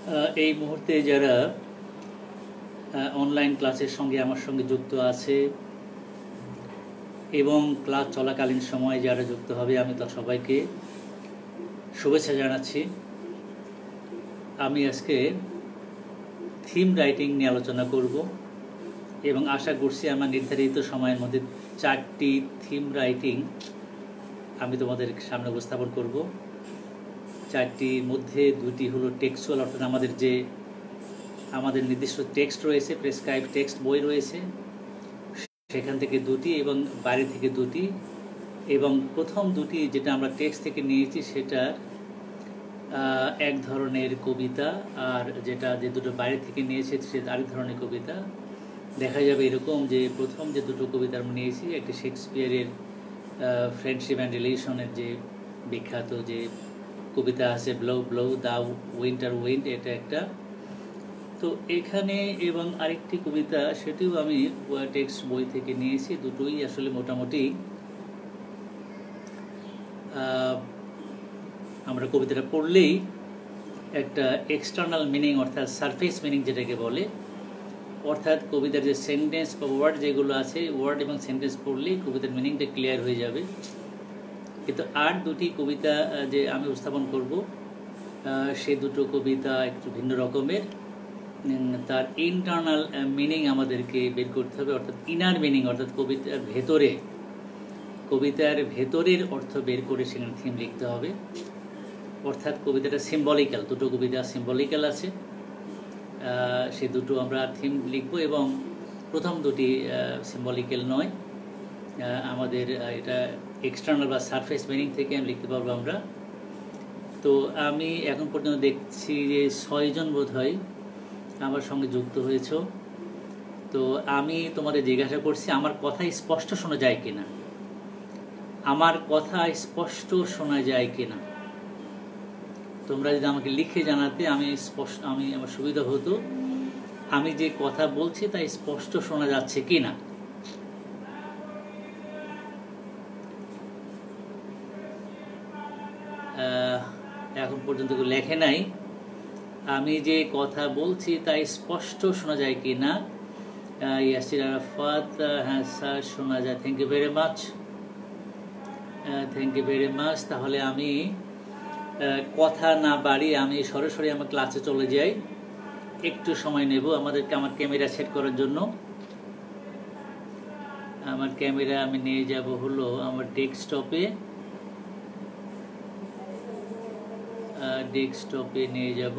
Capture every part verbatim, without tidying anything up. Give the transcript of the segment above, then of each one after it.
এই মুহূর্তে যারা অনলাইন ক্লাসের সঙ্গে আমার সঙ্গে যুক্ত আছে এবং ক্লাস চলাকালীন সময় যারা যুক্ত হবে, আমি তো সবাইকে শুভেচ্ছা জানাচ্ছি। আমি আজকে থিম রাইটিং নিয়ে আলোচনা করব এবং আশা করছি আমার নির্ধারিত সময়ের মধ্যে চারটি থিম রাইটিং আমি তোমাদের সামনে উপস্থাপন করব। চারটির মধ্যে দুটি হলো টেক্সচুয়াল, অর্থাৎ আমাদের যে আমাদের নির্দিষ্ট টেক্সট রয়েছে, প্রেসক্রাইব টেক্সট বই রয়েছে, সেখান থেকে দুটি এবং বাইরে থেকে দুটি। এবং প্রথম দুটি যেটা আমরা টেক্সট থেকে নিয়েছি সেটা এক ধরনের কবিতা, আর যেটা যে দুটো বাইরে থেকে নিয়েছে সেটা আরেক ধরনের কবিতা। দেখা যাবে এরকম যে প্রথম যে দুটো কবিতা আমরা নিয়েছি, একটি শেক্সপিয়ারের ফ্রেন্ডশিপ অ্যান্ড রিলেশনের যে বিখ্যাত যে কবিতা আছে, blow blow the winter wind, এটা একটা। তো এখানে এবং আরেকটি কবিতা, সেটিও আমি টেক্সট বই থেকে নিয়েছি। দুটোই আসলে মোটামুটি আমরা কবিতাটা পড়লেই একটা এক্সটার্নাল মিনিং, অর্থাৎ সারফেস মিনিং যেটাকে বলে, অর্থাৎ কবিতার যে সেন্টেন্স বা ওয়ার্ড যেগুলো আছে, ওয়ার্ড এবং সেন্টেন্স পড়লেই কবিতার মিনিংটা ক্লিয়ার হয়ে যাবে। কিন্তু আর দুটি কবিতা যে আমি উপস্থাপন করব, সে দুটো কবিতা একটু ভিন্ন রকমের। তার ইন্টারনাল মিনিং আমাদেরকে বের করতে হবে, অর্থাৎ ইনার মিনিং, অর্থাৎ কবিতার ভেতরে কবিতার ভেতরের অর্থ বের করে সেখানে থিম লিখতে হবে। অর্থাৎ কবিতাটা সিম্বলিক্যাল, দুটো কবিতা সিম্বলিক্যাল আছে, সে দুটো আমরা থিম লিখব। এবং প্রথম দুটি সিম্বলিক্যাল নয়, আমাদের এটা এক্সটার্নাল বা সারফেস মিনিং থেকে আমি লিখতে পারবো আমরা। তো আমি এখন পর্যন্ত দেখছি যে ছয়জন বোধ হয় আমার সঙ্গে যুক্ত হয়েছ। তো আমি তোমাদের জিজ্ঞাসা করছি, আমার কথা স্পষ্ট শোনা যায় কিনা, আমার কথা স্পষ্ট শোনা যায় কিনা। তোমরা যদি আমাকে লিখে জানাতে আমি স্পষ্ট আমি আমার সুবিধা হতো, আমি যে কথা বলছি তা স্পষ্ট শোনা যাচ্ছে কিনা। এখন পর্যন্ত লেখে নাই। আমি যে কথা বলছি তা স্পষ্ট শোনা যায় কিনা। ইয়াসির আরাফাত, হ্যাঁ স্যার শোনা যায়, thank you very much, thank you very much. তাহলে আমি কথা না বাড়িয়ে আমি সরাসরি আমার ক্লাসে চলে যাই। একটু সময় নেব আমাদেরকে আমার ক্যামেরা সেট করার জন্য। আমার ক্যামেরা আমি নিয়ে যাব হলো আমার ডেস্কটপে, ডেস্কটপে নিয়ে যাব।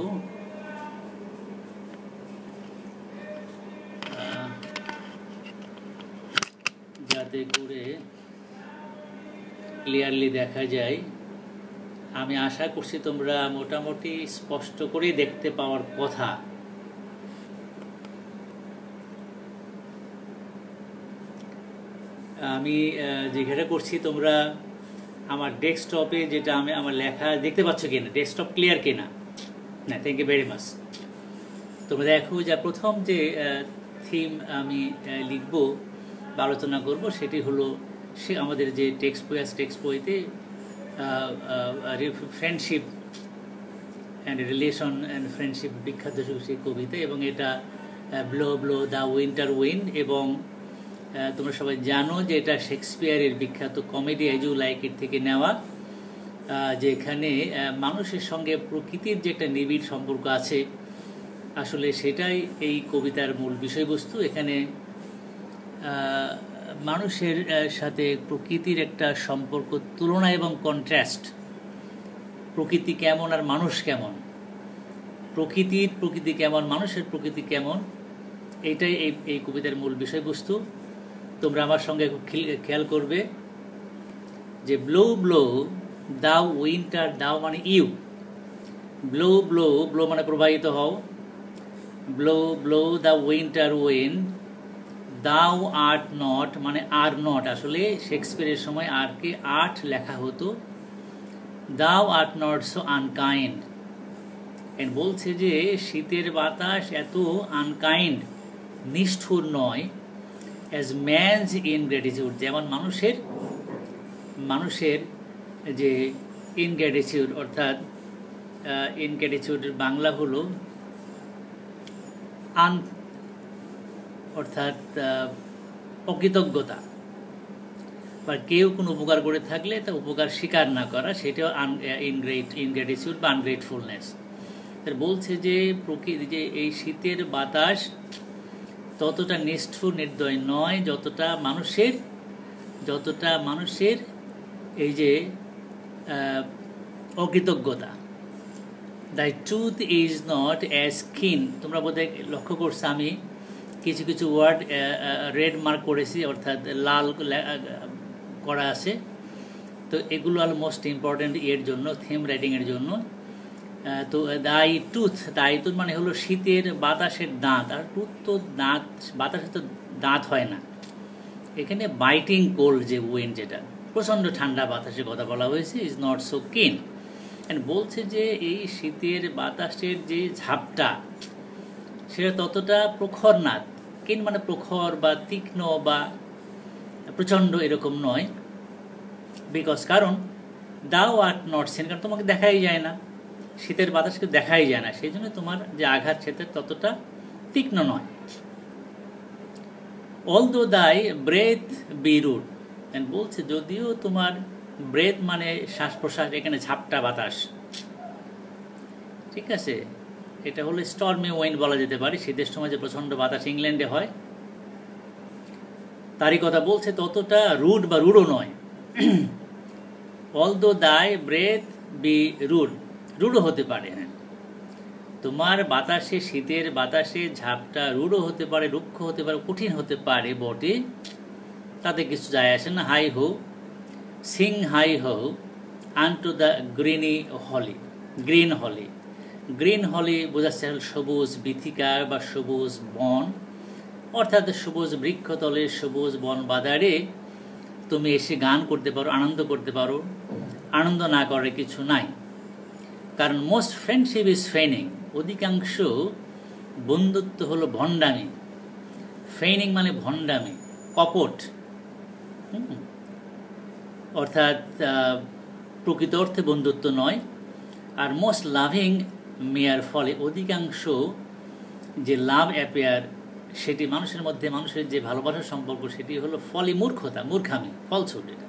যাতে করে ক্লিয়ারলি দেখা যায়। আমি আশা করছি তোমরা মোটামুটি স্পষ্ট করে দেখতে পাওয়ার কথা। আমি জিজ্ঞাসা করছি তোমরা আমার ডেস্কটপে যেটা আমি আমার লেখা দেখতে পাচ্ছ কিনা, ডেস্কটপ ক্লিয়ার কিনা। না, থ্যাংক ইউ ভেরি মাচ। তোমরা দেখো যে প্রথম যে থিম আমি লিখব বা আলোচনা করব সেটি হলো সে আমাদের যে টেক্সট বই আছে, টেক্সট বইতে friendship and relation and friendship বিখ্যাত সেই কবিতা, এবং এটা ব্লো ব্লো দ্য উইন্টার উইন্ড। এবং তোমরা সবাই জানো যে এটা শেক্সপিয়ারের বিখ্যাত comedy as you like it থেকে নেওয়া, যেখানে মানুষের সঙ্গে প্রকৃতির যে একটা নিবিড় সম্পর্ক আছে, আসলে সেটাই এই কবিতার মূল বিষয়বস্তু। এখানে মানুষের সাথে প্রকৃতির একটা সম্পর্ক, তুলনা এবং কন্ট্রাস্ট, প্রকৃতি কেমন আর মানুষ কেমন, প্রকৃতির প্রকৃতি কেমন, মানুষের প্রকৃতি কেমন, এইটাই এই এই কবিতার মূল বিষয়বস্তু। তোমরা আমার সঙ্গে খেয়াল করবে যে ব্লো ব্লো দাও উইন্টার, দাও মানে ইউ, ব্লো ব্লো ব্লো মানে প্রবাহিত হও, blow blow the winter wind, thou art not মানে আর নট, আসলে শেক্সপিয়ারের সময় আরকে আর্ট লেখা হতো, thou art not so unkind. And বলছে যে শীতের বাতাস এত আনকাইন্ড, নিষ্ঠুর নয়, অ্যাজ ম্যানস ইনগ্র্যাটিটিউড, যেমন মানুষের মানুষের যে ইনগ্র্যাটিটিউড, অর্থাৎ ইনগ্র্যাটিটিউডের বাংলা হলো আন অর্থাৎ অকৃতজ্ঞতা, বা কেউ কোনো উপকার করে থাকলে তা উপকার স্বীকার না করা, সেটাও আন ইনগ্রেট ইনগ্রেটিটিউড বা আনগ্রেটফুলনেস। তার বলছে যে প্রকৃতি যে এই শীতের বাতাস ততটা নিষ্ঠুর নির্দয় নয় যতটা মানুষের যতটা মানুষের এই যে অকৃতজ্ঞতা। The truth is not as keen. তোমরা বোধহয় লক্ষ্য করছো আমি কিছু কিছু ওয়ার্ড রেড মার্ক করেছি, অর্থাৎ লাল করা আছে। তো এগুলো হল মোস্ট ইম্পর্ট্যান্ট এর জন্য, থিম রাইটিংয়ের জন্য। তো দাই টুথ, দাই টুথ মানে হলো শীতের বাতাসের দাঁত, আর টুথ তো দাঁত, বাতাসের তো দাঁত হয় না। এখানে বাইটিং কোল্ড যে উইন্ড, যেটা প্রচণ্ড ঠান্ডা বাতাসের কথা বলা হয়েছে, is not so keen. And বলছে যে এই শীতের বাতাসের যে ঝাপটা সেটা ততটা প্রখর না। কিন মানে প্রখর বা তীক্ষ্ণ বা প্রচণ্ড এরকম নয়। বিকজ কারণ দাও আর্ট নট সিন, কারণ তোমাকে দেখাই যায় না, শীতের বাতাসকে দেখাই যায় না, সেই জন্য তোমার যে আঘাত সেটা ততটা তীক্ষ্ণ নয়। অলদো দাই ব্রেথ বি রুড, বলছে যদিও তোমার ব্রেথ মানে শ্বাস প্রশ্বাস, এখানে ঝাপটা বাতাস, ঠিক আছে, এটা হলো স্টর্মি উইন্ড বলা যেতে পারে। শীতের সময় যে প্রচণ্ড বাতাস ইংল্যান্ডে হয় তারই কথা বলছে, ততটা রুড বা রুডও নয়। অলদো দাই ব্রেথ বি রুড, রুডও হতে পারে। হ্যাঁ, তোমার বাতাসে, শীতের বাতাসে ঝাপটা রুডও হতে পারে, রুক্ষ হতে পারে, কঠিন হতে পারে বটে, তাতে কিছু যায় আসে না। হাই হো sing heigh ho unto the greeny holly, green holly, green holly বোঝাচ্ছে সবুজ বীথিকা বা সবুজ বন, অর্থাৎ সবুজ বৃক্ষতলে, সবুজ বন বাদারে তুমি এসে গান করতে পারো, আনন্দ করতে পারো, আনন্দ না করার কিছু নাই। কারণ মোস্ট ফ্রেন্ডশিপ ইজ ফেইনিং, অধিকাংশ বন্ধুত্ব হলো ভণ্ডামি। ফেইনিং মানে ভণ্ডামি, কপট, অর্থাৎ প্রকৃত অর্থে বন্ধুত্ব নয়। আর মোস্ট লাভিং মেয়ার ফলে, অধিকাংশ যে লাভ অ্যাপেয়ার সেটি মানুষের মধ্যে, মানুষের যে ভালোবাসার সম্পর্ক সেটি হলো ফলি মূর্খতা, মূর্খামি, ফলছুট। এটা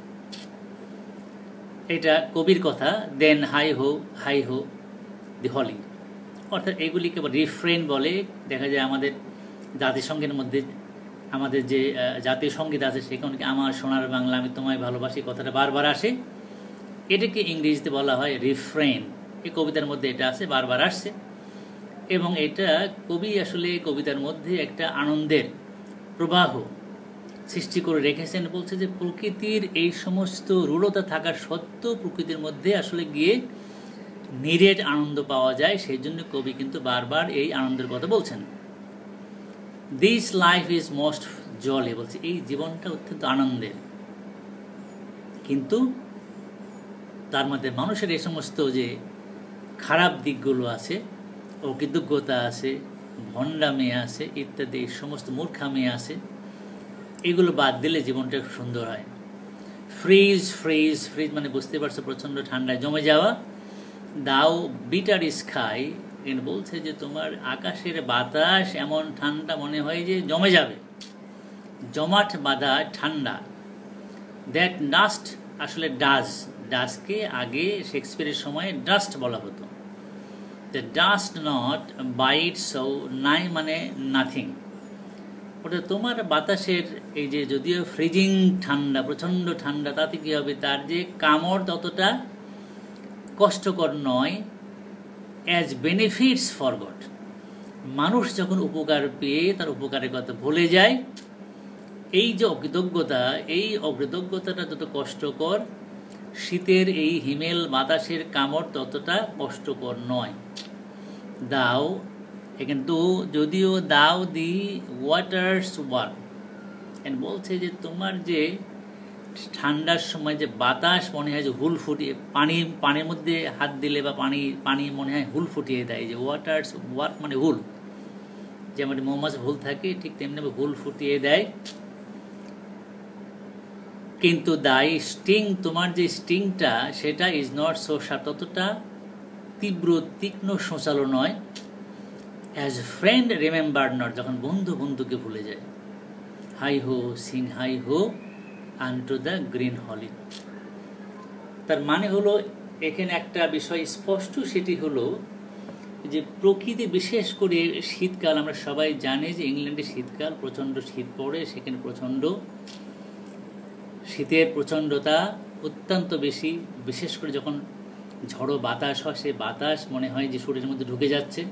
এটা কবির কথা। দেন হাই হো হাই হো দি হলি, অর্থাৎ এগুলিকে রিফ্রেন বলে। দেখা যায় আমাদের জাতিসংঘের মধ্যে, আমাদের যে জাতীয় সঙ্গীত আছে সেখানে আমার সোনার বাংলা আমি তোমায় ভালোবাসি কথাটা বারবার আসে, এটাকে ইংরেজিতে বলা হয় রিফ্রেন। এই কবিতার মধ্যে এটা আছে, বারবার আসছে, এবং এটা কবি আসলে কবিতার মধ্যে একটা আনন্দের প্রবাহ সৃষ্টি করে রেখেছেন। বলছে যে প্রকৃতির এই সমস্ত রূঢ়তা থাকা সত্ত্বেও প্রকৃতির মধ্যে আসলে গিয়ে নিরেট আনন্দ পাওয়া যায়, সেই জন্য কবি কিন্তু বারবার এই আনন্দের কথা বলছেন। This life is most jolly, বলছে এই জীবনটা অত্যন্ত আনন্দের, কিন্তু তার মধ্যে মানুষের এই সমস্ত যে খারাপ দিকগুলো আছে, অকৃতজ্ঞতা আছে, ভণ্ডামি আছে ইত্যাদি, এই সমস্ত মূর্খামি আছে, এগুলো বাদ দিলে জীবনটা সুন্দর হয়। ফ্রিজ ফ্রিজ ফ্রিজ মানে বুঝতে পারছো প্রচণ্ড ঠান্ডায় জমে যাওয়া। দাও বিটার স্কাই, বলছে যে তোমার আকাশের বাতাস এমন ঠান্ডা মনে হয় যে জমে যাবে, জমাট বাঁধা ঠান্ডা। দ্যাট ডাস্ট, আসলে ডাজ, ডাস্টকে আগে শেক্সপিয়ারের সময় ডাস্ট বলা হতো। The dust not bite so, nigh মানে নাথিং, ওটা তোমার বাতাসের এই যে যদিও ফ্রিজিং ঠান্ডা, প্রচণ্ড ঠান্ডা, তাতে কী হবে, তার যে কামড় ততটা কষ্টকর নয়। অ্যাজ বেনিফিটস ফরগট, মানুষ যখন উপকার পেয়ে তার উপকারের কথা ভুলে যায়। এই যে অকৃতজ্ঞতা, এই অকৃতজ্ঞতাটা যত কষ্টকর, শীতের এই হিমেল বাতাসের কামড় ততটা কষ্টকর নয়। দাও, কিন্তু যদিও দাও দি ওয়াটার্স ওয়ার্ক, বলছে যে তোমার যে ঠান্ডার সময় যে বাতাস মনে হয় যে হুল ফুটিয়ে, পানি পানির মধ্যে হাত দিলে বা পানি পানি মনে হয় হুল ফুটিয়ে দেয়, যে ওয়াটার্স ওয়ার্ক মানে হুল, যেমন মৌমাছি হুল থাকে ঠিক তেমনি হুল ফুটিয়ে দেয়। কিন্তু দাই স্টিং, তোমার যে স্টিংটা সেটা ইজ নট সো শার্প, ততটা তীব্র তীক্ষ্ণ শোষালো নয়। অ্যাজ ফ্রেন্ড রিমেম্বার নট, যখন বন্ধু বন্ধুকে ভুলে যায়। হাই হো sing heigh ho unto the green হলি। তার মানে হলো এখানে একটা বিষয় স্পষ্ট, সেটি হলো যে প্রকৃতি, বিশেষ করে শীতকাল, আমরা সবাই জানি যে ইংল্যান্ডে শীতকাল, প্রচণ্ড শীত পড়ে, সেখানে প্রচণ্ড শীতের প্রচণ্ডতা অত্যন্ত বেশি, বিশেষ করে যখন ঝড়ো বাতাস হয়, সে বাতাস মনে হয় যে শরীরের মধ্যে ঢুকে যাচ্ছে।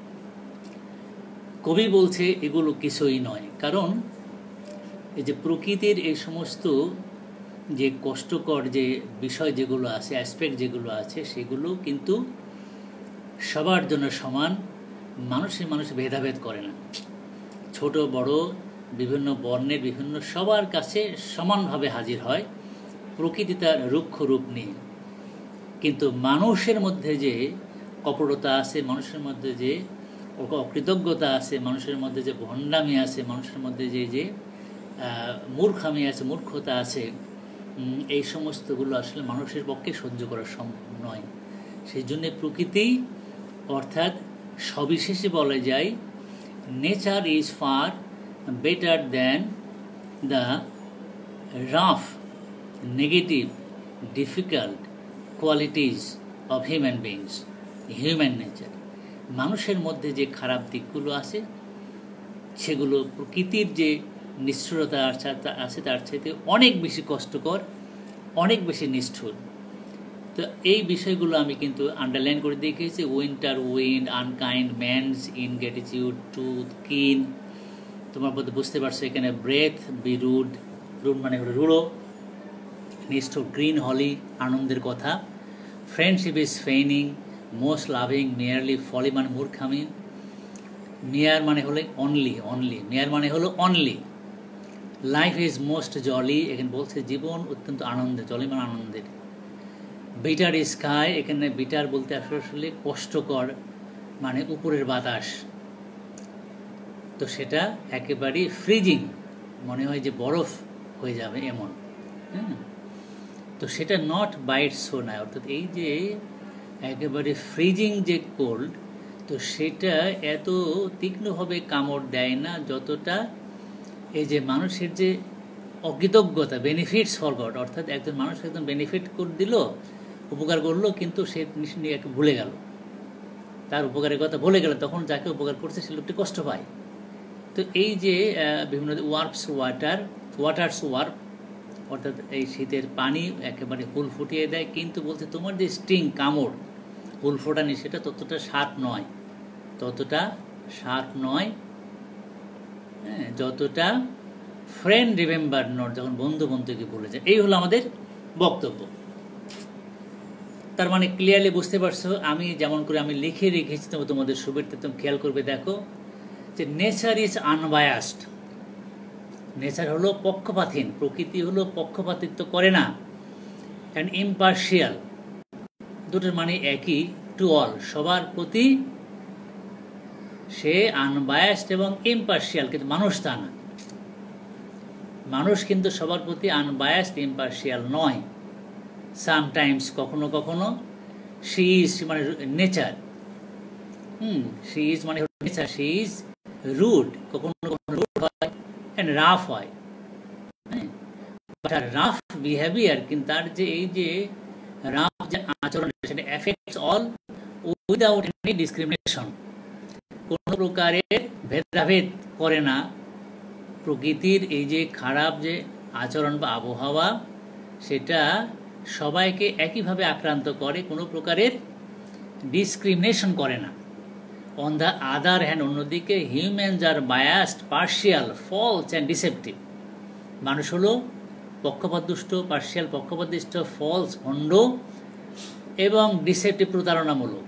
কবি বলছে এগুলো কিছুই নয়, কারণ এই যে প্রকৃতির এই সমস্ত যে কষ্টকর যে বিষয় যেগুলো আছে, অ্যাসপেক্ট যেগুলো আছে, সেগুলো কিন্তু সবার জন্য সমান, মানুষের মানুষ ভেদাভেদ করে না, ছোট বড় বিভিন্ন বর্ণের বিভিন্ন সবার কাছে সমানভাবে হাজির হয় প্রকৃতি তার রুক্ষ রূপ নিয়ে। কিন্তু মানুষের মধ্যে যে কপটতা আছে, মানুষের মধ্যে যে অকৃতজ্ঞতা আছে, মানুষের মধ্যে যে ভণ্ডামি আছে, মানুষের মধ্যে যে যে মূর্খামি আছে, মূর্খতা আছে, এই সমস্তগুলো আসলে মানুষের পক্ষে সহ্য করা সম্ভব নয়। সেই জন্যে প্রকৃতি অর্থাৎ সবিশেষে বলা যায় nature is far better than the rough negative difficult qualities of human beings, human nature. মানুষের মধ্যে যে খারাপ দিকগুলো আছে সেগুলো প্রকৃতির যে নিষ্ঠুরতা আছে তার চাইতে অনেক বেশি কষ্টকর, অনেক বেশি নিষ্ঠুর। তো এই বিষয়গুলো আমি কিন্তু আন্ডারলাইন করে দেখিয়েছি। Winter wind, unkind, man's ingratitude, truth, keen. তোমার মধ্যে বুঝতে পারছো এখানে ব্রেথ, বি রুড, রুড মানে হলো রূঢ়, নিষ্ঠুর, গ্রিন হলি আনন্দের কথা, friendship is feigning, most loving, merely folly মানে মূর্খামি, মেয়ার মানে হলো অনলি, অনলি মেয়ার মানে হলো only, life is most jolly, এখানে বলছে জীবন অত্যন্ত আনন্দের, জলি মানে আনন্দের, বিটার স্কাই, এখানে বিটার বলতে আসলে কষ্টকর মানে উপরের বাতাস, তো সেটা একেবারে ফ্রিজিং, মনে হয় যে বরফ হয়ে যাবে এমন, হ্যাঁ। তো সেটা নট বাইট সো নয়, অর্থাৎ এই যে একেবারে ফ্রিজিং যে কোল্ড, তো সেটা এত তীক্ষ্ণভাবে কামড় দেয় না যতটা এই যে মানুষের যে অকৃতজ্ঞতা, বেনিফিটস ফরগট, অর্থাৎ একজন মানুষ একদম বেনিফিট করে দিল, উপকার করলো, কিন্তু সে নিয়ে ভুলে গেল, তার উপকারের কথা ভুলে গেল, তখন যাকে উপকার করছে সে লোকটি কষ্ট পায়। তো এই যে বিভিন্ন ওয়ার্পস ওয়াটার, ওয়াটার্স ওয়ার্প, অর্থাৎ এই শীতের পানি একেবারে হুল ফুটিয়ে দেয়, কিন্তু বলছে তোমার যে স্টিং, কামড়, হুল ফোটানি, সেটা ততটা স্বাদ নয়, ততটা স্বাদ নয়, হ্যাঁ, যতটা ফ্রেন্ড রিমেম্বার নট, যখন বন্ধু বন্ধুকে বলে যায়। এই হলো আমাদের বক্তব্য। তার মানে ক্লিয়ারলি বুঝতে পারছো, আমি যেমন করে আমি লিখে রেখেছি, তবে তোমাদের সুবিধা তুমি খেয়াল করবে, দেখো যে নেচার ইজ আনবায়াসড, নেচার হলো পক্ষপাতহীন, প্রকৃতি হলো পক্ষপাতিত্ব করে না, অ্যান্ড ইম্পার্শিয়াল, দুটোর মানে একই, টু অল, সবার প্রতি সে আনবায়াসড এবং ইম্পার্শিয়াল, কিন্তু মানুষ তা না, মানুষ কিন্তু সবার প্রতি আনবায়াসড ইম্পার্শিয়াল নয়। সামটাইমস, কখনো কখনো, শি ইজ মানে নেচার, হুম শি ইজ মানে নেচার, শি ইজ রুড, কখনো কখনো রুড হয় অ্যান্ড রাফ হয়, হ্যাঁ, বাট রাফ বিহেভিয়ার, কিন্তু তার যে এই যে রাফ যে আচরণ, সেটা affects all without any discrimination, কোনো প্রকারের ভেদাভেদ করে না। প্রকৃতির এই যে খারাপ যে আচরণ বা আবহাওয়া, সেটা সবাইকে একইভাবে আক্রান্ত করে, কোনো প্রকারের ডিসক্রিমিনেশন করে না। অন দ্য আদার হ্যান্ড, অন্যদিকে humans are biased, partial, false and deceptive, মানুষ হলো পক্ষপাতদুষ্ট, পার্শিয়াল পক্ষপাতদুষ্ট, ফলস ভণ্ড এবং ডিসেপটিভ প্রতারণামূলক,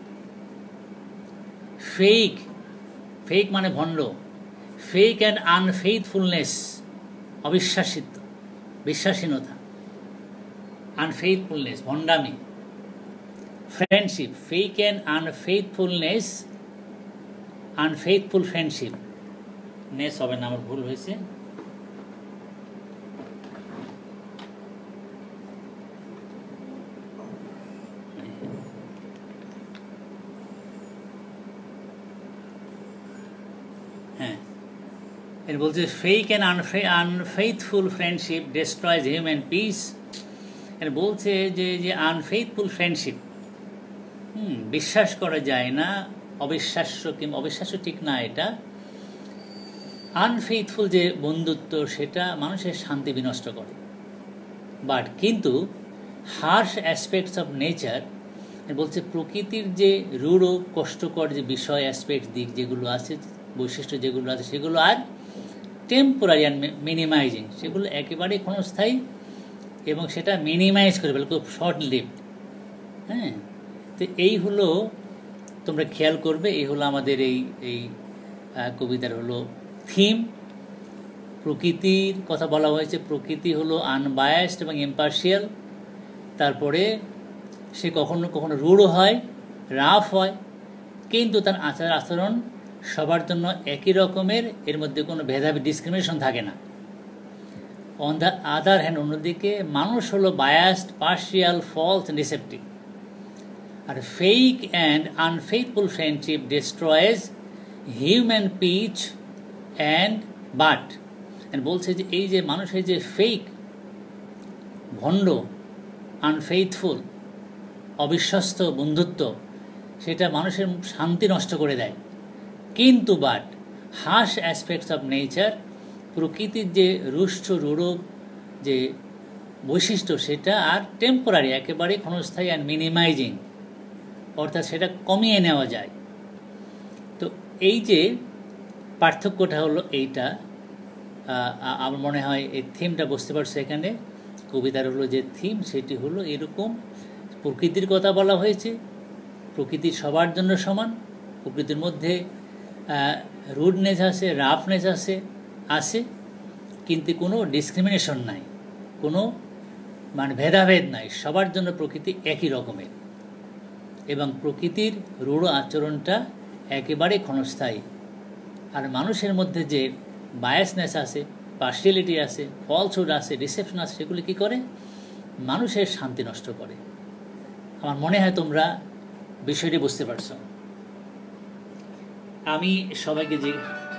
ফেক, ফেক মানে ভণ্ড, ফেক অ্যান্ড আনফেইথফুলনেস, অবিশ্বাসিত, বিশ্বাসীনতা, আনফেইথফুলনেস ভণ্ডামি, friendship, fake and unfaithfulness, unfaithful friendship, ness হবে না, আমার ভুল হয়েছে, এর বলছে fake and unfaithful friendship destroys human peace. এর বলছে যে যে আনফেইথফুল ফ্রেন্ডশিপ, হুম বিশ্বাস করা যায় না, অবিশ্বাস্য কিংবা অবিশ্বাস্য ঠিক না, এটা আনফেইথফুল যে বন্ধুত্ব সেটা মানুষের শান্তি বিনষ্ট করে। বাট কিন্তু হার্শ অ্যাসপেক্টস অফ নেচার, বলছে প্রকৃতির যে রূঢ় কষ্টকর যে বিষয় অ্যাসপেক্ট দিক যেগুলো আছে, বৈশিষ্ট্য যেগুলো আছে, সেগুলো আর টেম্পোরারি অ্যান্ড মিনিমাইজিং, সেগুলো একেবারেই ক্ষণস্থায়ী এবং সেটা মিনিমাইজ করে ফেলে, খুব শর্ট লিভড। হ্যাঁ, তো এই হলো, তোমরা খেয়াল করবে, এই হলো আমাদের এই এই কবিতার হলো থিম। প্রকৃতির কথা বলা হয়েছে, প্রকৃতি হলো আনবায়াসড এবং ইম্পার্শিয়াল। তারপরে সে কখনো কখনো রূঢ় হয়, রাফ হয়, কিন্তু তার আচার আচরণ সবার জন্য একই রকমের, এর মধ্যে কোনো ভেদাভেদ ডিসক্রিমিনেশন থাকে না। অন দ্য আদার হ্যান্ড, অন্যদিকে মানুষ হলো বায়াসড, পার্শিয়াল, ফলস, ডিসেপটিভ। আর fake and unfaithful friendship destroys human peace and but. বলছে যে এই যে মানুষের যে ফেক, ভণ্ড, আনফেইথফুল, অবিশ্বস্ত বন্ধুত্ব, সেটা মানুষের শান্তি নষ্ট করে দেয়। কিন্তু but harsh aspects of nature, প্রকৃতির যে রুষ্ট রূঢ় যে বৈশিষ্ট্য সেটা আর টেম্পোরারি, একেবারে ক্ষণস্থায়ী, অ্যান্ড মিনিমাইজিং, অর্থাৎ সেটা কমিয়ে নেওয়া যায়। তো এই যে পার্থক্যটা হলো এইটা, আমার মনে হয় এই থিমটা বুঝতে পারছো। এখানে কবিতার হলো যে থিম সেটি হলো এরকম, প্রকৃতির কথা বলা হয়েছে, প্রকৃতি সবার জন্য সমান, প্রকৃতির মধ্যে রুডনেস আছে, রাফনেস আছে আছে কিন্তু কোনো ডিসক্রিমিনেশন নাই, কোনো মানে ভেদাভেদ নাই, সবার জন্য প্রকৃতি একই রকমের। এবং প্রকৃতির রূঢ় আচরণটা একেবারে ক্ষণস্থায়ী। আর মানুষের মধ্যে যে বায়াসনেস আছে, পার্শিয়ালিটি আছে, ফলসহুড আছে, ডিসেপশন আছে, সেগুলি কী করে? মানুষের শান্তি নষ্ট করে। আমার মনে হয় তোমরা বিষয়টি বুঝতে পারছো। আমি সবাইকে যে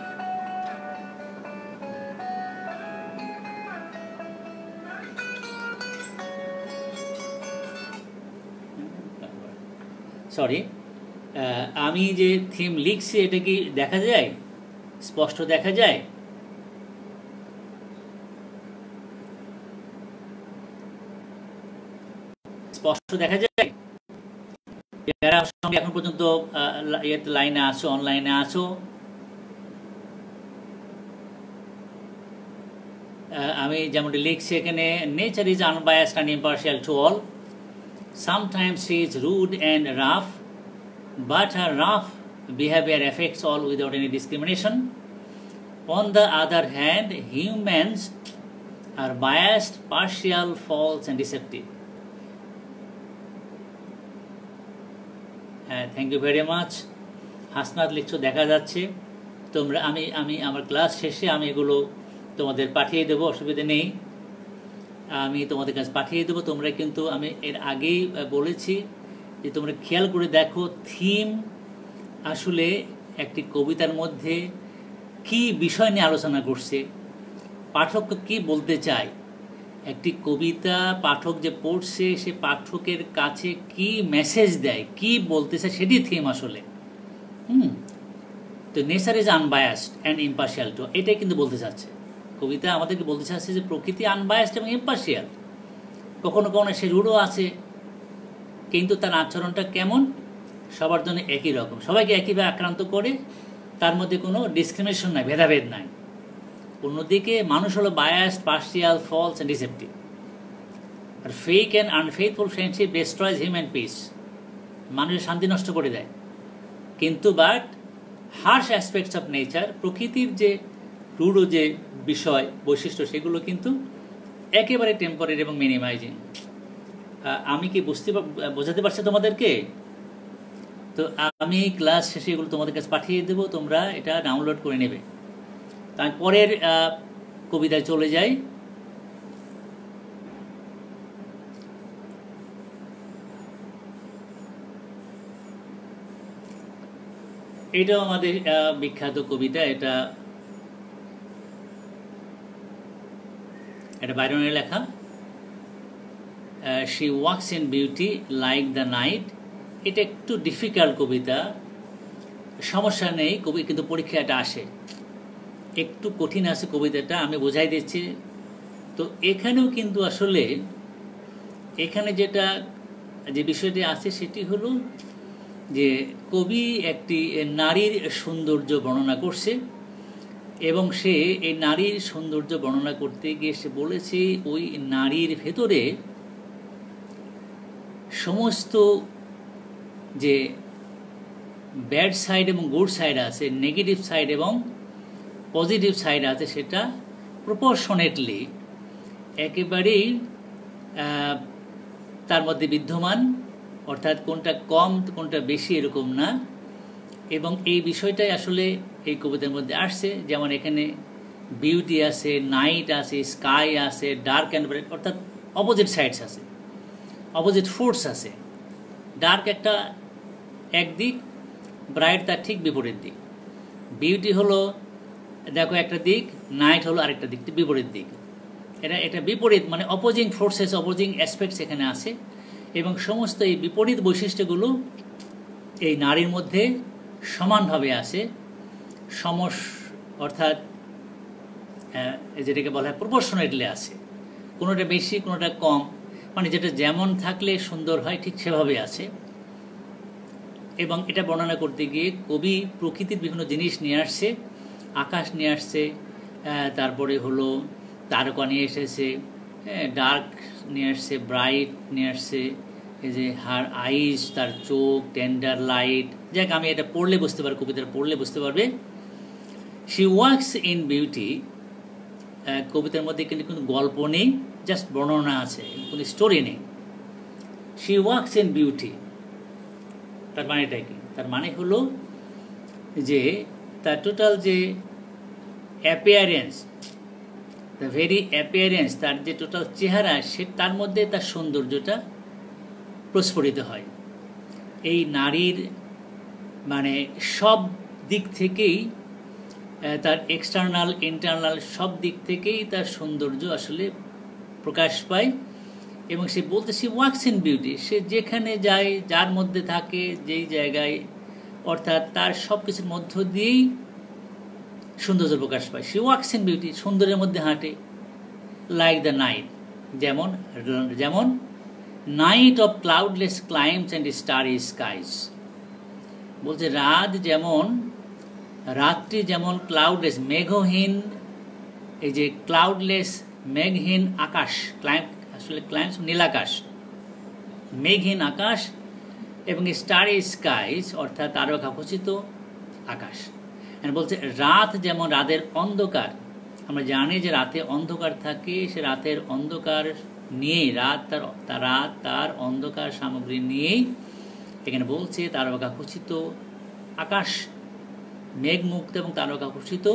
সরি আমি যে থিম লিখছি এটা কি দেখা যায়, স্পষ্ট দেখা যায়? স্পষ্ট দেখা যায়? যারা সঙ্গে এখন পর্যন্ত লাইনে আছো, অনলাইনে আছো, আমি যেমনটি লিখছি এখানে, nature is unbiased and impartial to all. Sometimes she is rude and rough, but her rough behavior affects all without any discrimination. On the other hand, humans are biased, partial, false, and deceptive. Uh, thank you very much. Hasnat লিখছো, দেখা যাচ্ছে। তোমরা আমি আমি আমার class শেষে আমি এগুলো তোমাদের পাঠিয়ে দেবো, অসুবিধা নেই, আমি তোমাদের কাছে পাঠিয়ে দেবো। তোমরা কিন্তু আমি এর আগেই বলেছি যে তোমরা খেয়াল করে দেখো থিম আসলে একটি কবিতার মধ্যে কি বিষয় নিয়ে আলোচনা করছে, পাঠক কি বলতে চায়, একটি কবিতা পাঠক যে পড়ছে সে পাঠকের কাছে কি মেসেজ দেয়, কি বলতে চায়, সেটি থিম আসলে। হুম তো nature is unbiased and impartial to, এটাই কিন্তু বলতে চাচ্ছে কবিতা, আমাদেরকে বলতে চাচ্ছে যে প্রকৃতি আনবায়াসড এবং ইম্পার্শিয়াল। কখনো কখনো সে রূঢ় আছে, কিন্তু তার আচরণটা কেমন, সবার জন্য একই রকম, সবাইকে একইভাবে আক্রান্ত করে, তার মধ্যে কোনো ডিসক্রিমিনেশন নাই, ভেদাভেদ নাই। অন্যদিকে মানুষ হলো biased, partial, false and deceptive. আর fake and unfaithful friendship destroys human peace, মানুষের শান্তি নষ্ট করে দেয়। কিন্তু but harsh aspects of nature, প্রকৃতির যে রূঢ় যে বিষয় বৈশিষ্ট্য সেগুলো কিন্তু একেবারে টেম্পোরারি এবং মিনিমাইজিং। আমি কি বুঝতে বোঝাতে পারছি তোমাদেরকে? তো আমি ক্লাস শেষে এগুলো তোমাদের কাছে পাঠিয়ে দেবো, তোমরা এটা ডাউনলোড করে নেবে। তাই পরের কবিতায় চলে যাই। এটাও আমাদের বিখ্যাত কবিতা, এটা এটা বাইরনের লেখা। She walks in beauty like the night. এটা একটু ডিফিকাল্ট কবিতা, সমস্যা নেই, কবি কিন্তু পরীক্ষা এটা আসে, একটু কঠিন আছে কবিতাটা, আমি বোঝাই দিচ্ছি। তো এখানেও কিন্তু আসলে এখানে যেটা যে বিষয়টি আছে সেটি হলো যে কবি একটি নারীর সৌন্দর্য বর্ণনা করছে এবং সে এই নারীর সৌন্দর্য বর্ণনা করতে গিয়ে সে বলেছে ওই নারীর ভেতরে সমস্ত যে ব্যাড সাইড এবং গুড সাইড আছে, নেগেটিভ সাইড এবং পজিটিভ সাইড আছে, সেটা প্রপোর্শনেটলি একেবারেই তার মধ্যে বিদ্যমান, অর্থাৎ কোনটা কম কোনটা বেশি এরকম না। এবং এই বিষয়টাই আসলে এই কবিতার মধ্যে আসছে। যেমন এখানে বিউটি আছে, নাইট আছে, স্কাই আছে, ডার্ক অ্যান্ড ব্রাইট, অর্থাৎ অপোজিট সাইডস আছে, অপোজিট ফোর্স আছে। ডার্ক একটা একদিক, ব্রাইট তার ঠিক বিপরীত দিক। বিউটি হলো দেখো একটা দিক, নাইট হলো আরেকটা দিক, বিপরীত দিক। এটা এটা বিপরীত মানে অপোজিং ফোর্সেস, অপোজিং অ্যাসপেক্টস এখানে আছে। এবং সমস্ত এই বিপরীত বৈশিষ্ট্যগুলো এই নারীর মধ্যে সমানভাবে আছে, সমস অর্থাৎ যেটাকে বলা হয় প্রপোর্শনেটলি আছে, কোনোটা বেশি কোনোটা কম, মানে যেটা যেমন থাকলে সুন্দর হয় ঠিক সেভাবে আছে। এবং এটা বর্ণনা করতে গিয়ে কবি প্রকৃতির বিভিন্ন জিনিস নিয়ে আসছে, আকাশ নিয়ে আসছে, তারপরে হলো তারকা নিয়ে এসেছে, ডার্ক নিয়ে আসছে, ব্রাইট নিয়ে আসছে, এই যে হার আইস, তার চোখ, টেন্ডার লাইট। যাক, আমি এটা পড়লে বুঝতে পারবো, কবিতাটা পড়লে বুঝতে পারবে। শি ওয়াক্স ইন বিউটি, কবিতার মধ্যে কিন্তু কোনো গল্প নেই, জাস্ট বর্ণনা আছে, কোনো স্টোরি নেই। শি ওয়াক্স ইন বিউটি, তার মানেটা কি? তার মানে হলো যে তার টোটাল যে অ্যাপিয়ারেন্স, দ্য ভেরি অ্যাপিয়ারেন্স, তার যে টোটাল চেহারা, সে তার মধ্যে তার সৌন্দর্যটা প্রস্ফুটিত হয়। এই নারীর মানে সব দিক থেকেই, তার এক্সটার্নাল ইন্টারনাল সব দিক থেকেই তার সৌন্দর্য আসলে প্রকাশ পায়। এবং সে বলতে সে ওয়াক্স ইন বিউটি, সে যেখানে যায়, যার মধ্যে থাকে, যেই জায়গায়, অর্থাৎ তার সব কিছুর মধ্য দিয়েই সৌন্দর্য প্রকাশ পায়। সে ওয়াক্স ইন বিউটি, সৌন্দর্যের মধ্যে হাঁটে। লাইক দ্য নাইট, যেমন যেমন night of cloudless climes and starry skies. বলছে রাত যেমন, রাত্রি যেমন ক্লাউডলেস মেঘহীন, এই যে ক্লাউডলেস মেঘহীন আকাশ, ক্লাইম আসলে ক্লাইমস নীলাকাশ, মেঘহীন আকাশ, এবং স্টারি স্কাইজ অর্থাৎ তারকাখচিত আকাশ। বলছে রাত যেমন, রাতের অন্ধকার, আমরা জানি যে রাতে অন্ধকার থাকে, সে রাতের অন্ধকার নিয়েই, রাত তার রাত তার অন্ধকার সামগ্রী নিয়েই এখানে বলছে তারকাখচিত আকাশ, মেঘমুক্ত এবং তারকাখচিত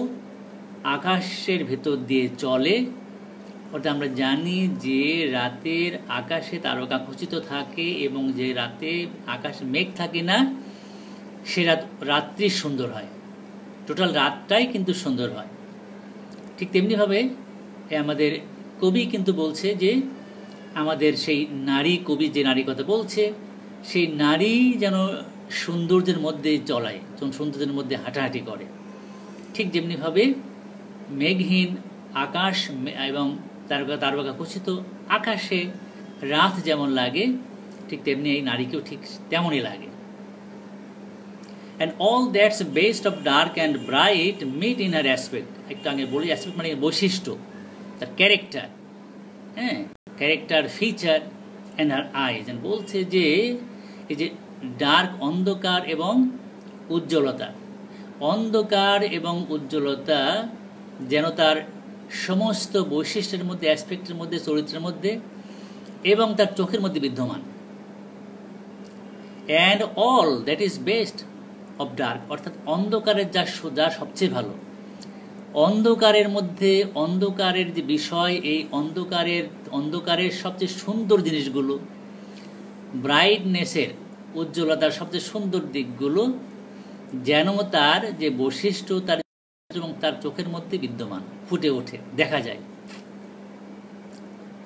আকাশের ভেতর দিয়ে চলে। অর্থাৎ আমরা জানি যে রাতের আকাশে তারকাখচিত থাকে এবং যে রাতে আকাশে মেঘ থাকে না, সে রাত রাত্রি সুন্দর হয়, টোটাল রাতটাই কিন্তু সুন্দর হয়। ঠিক তেমনিভাবে আমাদের কবি কিন্তু বলছে যে আমাদের সেই নারী, কবি যে নারী কথা বলছে, সেই নারী যেন সৌন্দর্যের মধ্যে চলায়, সৌন্দর্যের মধ্যে হাঁটাহাঁটি করে। ঠিক যেমনিভাবে মেঘহীন আকাশ এবং তারকা তারকাখচিত আকাশে রাত যেমন লাগে, ঠিক তেমনি এই নারীকেও ঠিক তেমনই লাগে। And all that's based of dark and bright meet in her aspect. একটু আগে বলি, অ্যাসপেক্ট মানে বৈশিষ্ট্য, তার ক্যারেক্টার, হ্যাঁ, character, feature, and her eyes. বলছে যে এই যে ডার্ক, অন্ধকার এবং উজ্জ্বলতা, অন্ধকার এবং উজ্জ্বলতা যেন তার সমস্ত বৈশিষ্ট্যের মধ্যে, অ্যাসপেক্টের মধ্যে, চরিত্রের মধ্যে এবং তার চোখের মধ্যে বিদ্যমান। And all that is best of dark, অর্থাৎ অন্ধকারের যা যা সবচেয়ে ভালো, অন্ধকারের মধ্যে অন্ধকারের যে বিষয়, এই অন্ধকারের অন্ধকারের সবচেয়ে সুন্দর জিনিসগুলো, ব্রাইটনেসের, উজ্জ্বলতার সবচেয়ে সুন্দর দিকগুলো যেন তার যে বৈশিষ্ট্য, তার এবং তার চোখের মধ্যে বিদ্যমান, ফুটে ওঠে, দেখা যায়।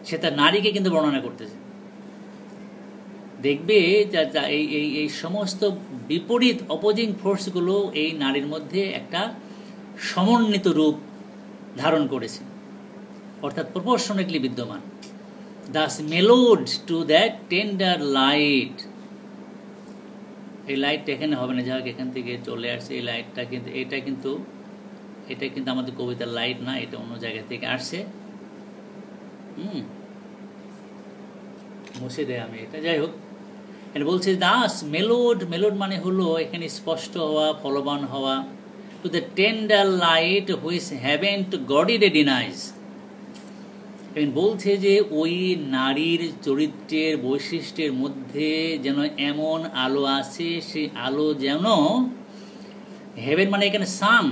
সে তার নারীকে কিন্তু বর্ণনা করতেছে। দেখবে এই এই এই সমস্ত বিপরীত অপোজিং ফোর্সগুলো এই নারীর মধ্যে একটা সমন্বিত রূপ ধারণ করেছে, অর্থাৎ প্রপোর্শনেটলি বিদ্যমান। Thus mellowed to that tender light, এই লাইটটা এখানে হবে না, যাই হোক এখান থেকে চলে আসছে এই লাইটটা, কিন্তু এটা কিন্তু এটা কিন্তু আমাদের কবিতার লাইট না, এটা অন্য জায়গা থেকে আসছে। হুম মুছে দেয় আমি এটা, যাই হোক। এটা বলছে দাস মেলোড, মেলোড মানে হলো এখানে স্পষ্ট হওয়া, ফলবান হওয়া, to the tender light which heaven to gaudy day denies. বলছে যে ওই নারীর চরিত্রের বৈশিষ্ট্যের মধ্যে যেন এমন আলো আছে, সেই আলো যেন হেভেন মানে এখানে সান,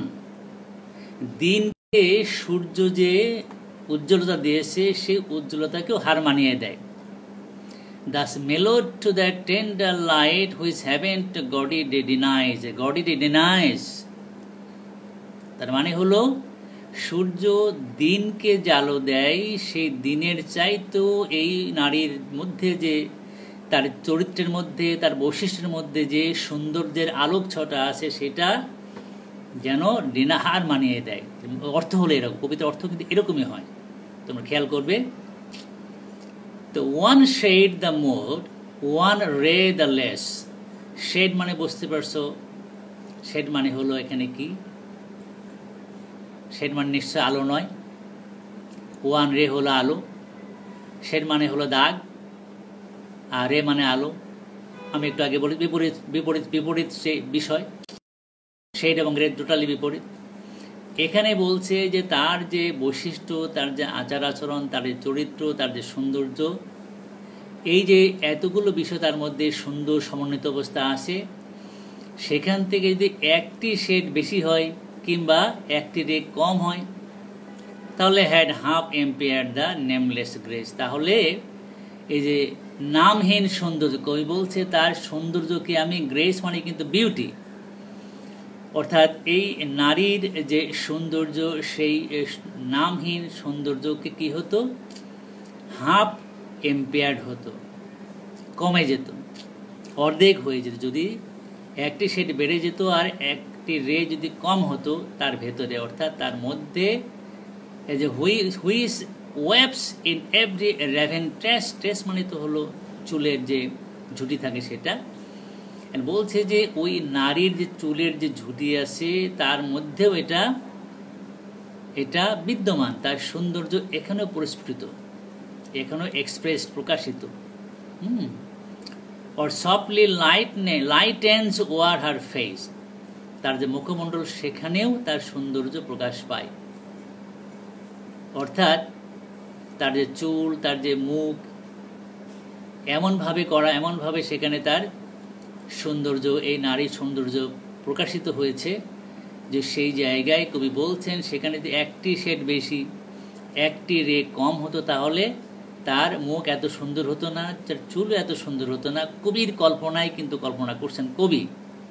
দিনকে সূর্য যে উজ্জ্বলতা দিয়েছে সেই উজ্জ্বলতাকেও হার মানিয়ে দেয়। Thus mellowed to that tender light which haven't gaudy denies, gaudy denies, তার মানে হলো সূর্য দিনকে যে আলো দেয় সেই দিনের চাইতেও এই নারীর মধ্যে যে তার চরিত্রের মধ্যে তার বৈশিষ্ট্যের মধ্যে যে সৌন্দর্যের আলোক ছটা আছে সেটা যেন ডিনাহার মানিয়ে দেয়। অর্থ হলো এরকম, কবিতার অর্থ কিন্তু এরকমই হয়, তোমরা খেয়াল করবে। তো one shade the more, one ray the less. Shade মানে বুঝতে পারছো, শেড মানে হলো এখানে কি, শেড মানে নিশ্চয় আলো নয়। ওয়ান রে হলো আলো, শেড মানে হলো দাগ, আর রে মানে আলো। আমি একটু আগে বলি বিপরীত বিপরীত বিপরীত সে বিষয়, শেড এবং রে টোটালি বিপরীত। এখানে বলছে যে তার যে বৈশিষ্ট্য, তার যে আচার আচরণ, তার যে চরিত্র, তার যে সৌন্দর্য, এই যে এতগুলো বিষয় তার মধ্যে সুন্দর সমন্বিত অবস্থা আছে, সেখান থেকে যদি একটি শেড বেশি হয় কিংবা একটি রে কম হয় তাহলে had half impaired the nameless grace, তাহলে এই যে নামহীন সৌন্দর্য, কবি বলছে তার সৌন্দর্যকে আমি, গ্রেস মানে কিন্তু বিউটি, অর্থাৎ এই নারীর যে সৌন্দর্য সেই নামহীন সৌন্দর্যকে কি হতো, হাফ এম্পেয়ার্ড হতো, কমে যেত, অর্ধেক হয়ে যেত। যদি একটি শেড বেড়ে যেত আর একটি রে যদি কম হতো তার ভেতরে, অর্থাৎ তার মধ্যে এই যে which waves in every raven tress, tress মানে তো হলো চুলের যে ঝুঁটি থাকে সেটা। বলছে যে ওই নারীর যে চুলের যে ঝুঁটি আছে তার মধ্যেও এটা এটা বিদ্যমান, তার সৌন্দর্য এখানেও পরিস্ফুটিত, এখানেও এক্সপ্রেস প্রকাশিত। হুম অর সফটলি লাইট নে লাইটেন্স ওয়ার হার ফেস, তার যে মুখমণ্ডল সেখানেও তার সৌন্দর্য প্রকাশ পায়, অর্থাৎ তার যে চুল, তার যে মুখ এমনভাবে করা, এমনভাবে সেখানে তার সৌন্দর্য, এই নারীর সৌন্দর্য প্রকাশিত হয়েছে যে সেই জায়গায় কবি বলছেন সেখানে যদি একটি শেড বেশি, একটি রে কম হতো তাহলে তার মুখ এত সুন্দর হতো না, তার চুল এত সুন্দর হতো না। কবির কল্পনায় কিন্তু কল্পনা করছেন কবি।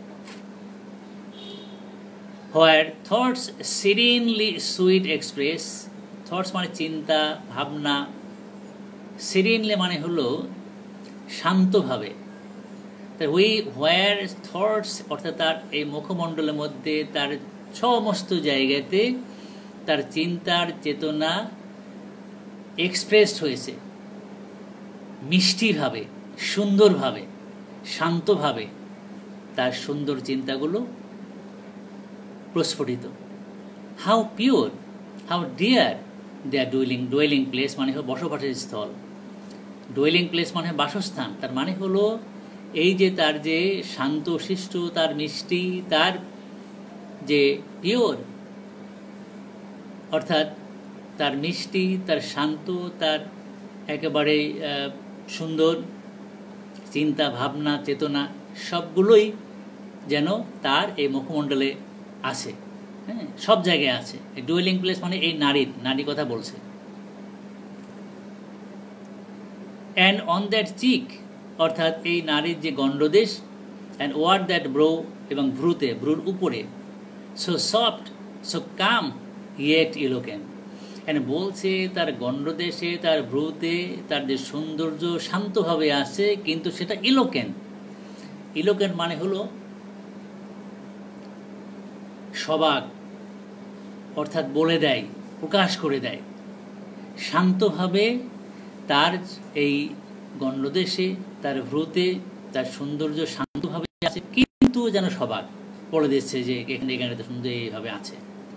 Where thoughts serenely sweet express, thoughts মানে চিন্তা ভাবনা, সিরিনলি মানে হলো শান্তভাবে, উই হোয়ার থটস অর্থাৎ তার এই মুখমণ্ডলের মধ্যে তার সমস্ত জায়গাতে তার চিন্তার চেতনা এক্সপ্রেসড হয়েছে মিষ্টিভাবে, সুন্দরভাবে, শান্তভাবে তার সুন্দর চিন্তাগুলো প্রস্ফুটিত। How pure, how dear their dwelling, dwelling place মানে হলো বসবাসের স্থল, ডুয়েলিং প্লেস মানে বাসস্থান, তার মানে হলো এই যে তার যে শান্ত শিষ্ট, তার মিষ্টি, তার যে পিওর অর্থাৎ তার মিষ্টি, তার শান্ত, তার একেবারে সুন্দর চিন্তা ভাবনা চেতনা সবগুলোই যেন তার এই মুখমণ্ডলে আছে, হ্যাঁ সব জায়গায় আছে। ডুয়েলিং প্লেস মানে এই নারীর, নারী কথা বলছে। অ্যান্ড অন দ্যাট চিক অর্থাৎ এই নারীর যে গণ্ডদেশ, অ্যান্ড ওয়ার দ্যাট ব্রো এবং ভ্রুতে, ভ্রুর উপরে, so soft so calm yet eloquent, এখানে বলছে তার গণ্ডদেশে, তার ভ্রুতে তার যে সৌন্দর্য শান্তভাবে আছে, কিন্তু সেটা ইলোকেন। ইলোকেন মানে হলো সবাক, অর্থাৎ বলে দেয়, প্রকাশ করে দেয়। শান্তভাবে তার এই গণ্ডদেশে, তার ভ্রুতে তার সৌন্দর্য শান্তভাবে আছে, কিন্তু যেন সবাক বলে দিচ্ছে যে এখানে এখানে তো সুন্দর এইভাবে আছে।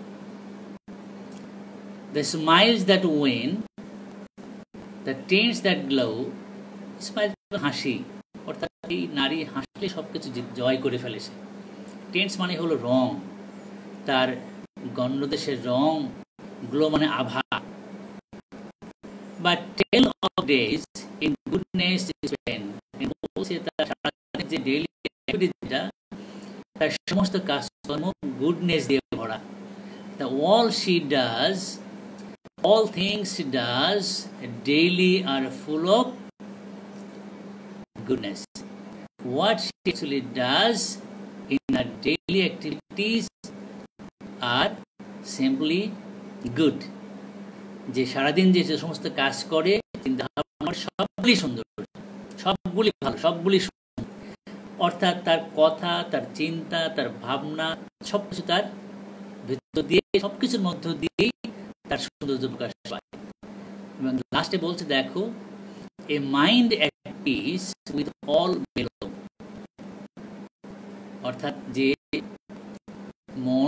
The smiles that wane, the tints that glow, smiles হাসি, অর্থাৎ এই নারী হাসলে সবকিছু জয় করে ফেলেছে। টেন্টস মানে হলো রং, তার গণ্ডদেশের রং, গ্লো মানে আভা। But tell of days in goodness is spent, বলছে তার সারাদিনের যে ডেইলি অ্যাক্টিভিটিটা, তার সমস্ত কাজকর্ম গুডনেস দিয়ে ভরা। The all she does, all things she does daily are full of goodness. What she actually does in her daily activities are simply good. যে সারাদিন যে সমস্ত কাজ করে চিন্তা ভাবনা সবগুলি সুন্দর, সবগুলি ভালো, সবগুলি সুন্দর। অর্থাৎ তার কথা, তার চিন্তা, তার ভাবনা সবকিছু তার ভিতর দিয়ে, সবকিছুর মধ্য দিয়েই তার সৌন্দর্য প্রকাশ পায়। এবং লাস্টে বলছে দেখো, a mind at peace with all below, অর্থাৎ যে মন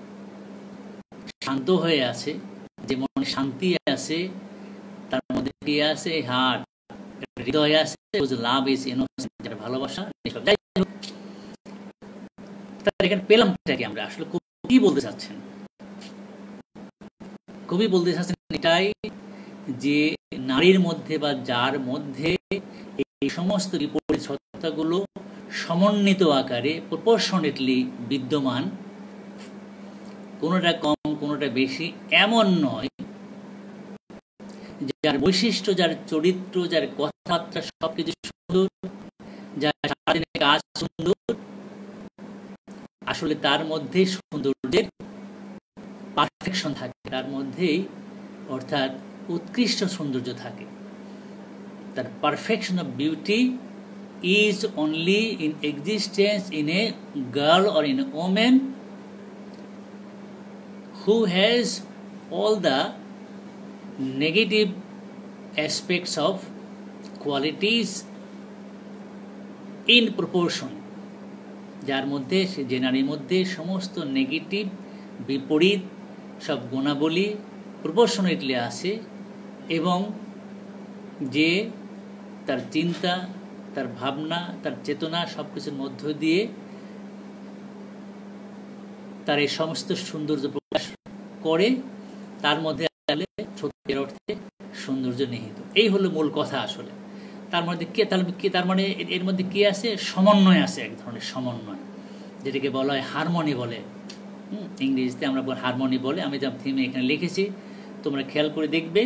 শান্ত হয়ে আছে, যে মনে শান্তি আছে, তার মধ্যে কি আছে? হার্ট, হৃদয় আছে, লাভ ইজ ইনোসেন্ট, যেটা ভালোবাসা। যাই হোক, তার এখানে পেলামটা কি আমরা আসলে কি বলতে চাচ্ছেন? কবি বলতে চাচ্ছেন এটাই যে নারীর মধ্যে বা যার মধ্যে এই সমস্ত বিপরীত সত্তাগুলো সমন্বিত আকারে প্রপোর্শনেটলি বিদ্যমান, কোনোটা কম কোনোটা বেশি এমন নয়, যার বৈশিষ্ট্য, যার চরিত্র, যার কথাবার্তা সবকিছু সুন্দর, যার সারাদিনের কাজ সুন্দর, আসলে তার মধ্যে সৌন্দর্যের পারফেকশন থাকে, তার মধ্যেই অর্থাৎ উৎকৃষ্ট সৌন্দর্য থাকে। তার perfection of beauty is only in existence in a girl or in a women who has all the negative aspects of qualities in proportion, যার মধ্যে যে নারীর মধ্যে সমস্ত নেগেটিভ বিপরীত সব গুণাবলী প্রপোর্শনেটলি আছে, এবং যে তার চিন্তা, তার ভাবনা, তার চেতনা সবকিছুর মধ্য দিয়ে তার এই সমস্ত সৌন্দর্য প্রকাশ করে, তার মধ্যে সত্যের অর্থে সৌন্দর্য নিহিত। এই হলো মূল কথা আসলে। তার মধ্যে কে তার মানে এর মধ্যে কি আছে? সমন্বয় আছে, এক ধরনের সমন্বয়, যেটাকে বলা হয় হারমোনি বলে। হুম, ইংরেজিতে আমরা হারমোনি বলে। আমি যা থিমে এখানে লিখেছি তোমরা খেয়াল করে দেখবে।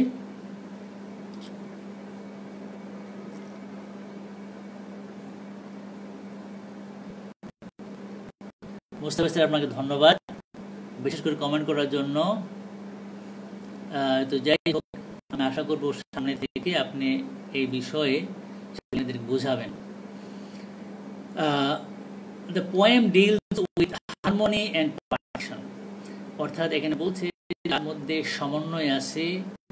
মুস্তাফা স্যার, আপনাকে ধন্যবাদ বিশেষ করে কমেন্ট করার জন্য। তো যাই হোক, আমি আশা করব সামনে থেকে আপনি এই বিষয়ে ছেলেদের বোঝাবেন। The poem deals with harmony and perfection, অর্থাৎ এখানে বলছে তার মধ্যে সমন্বয় আছে।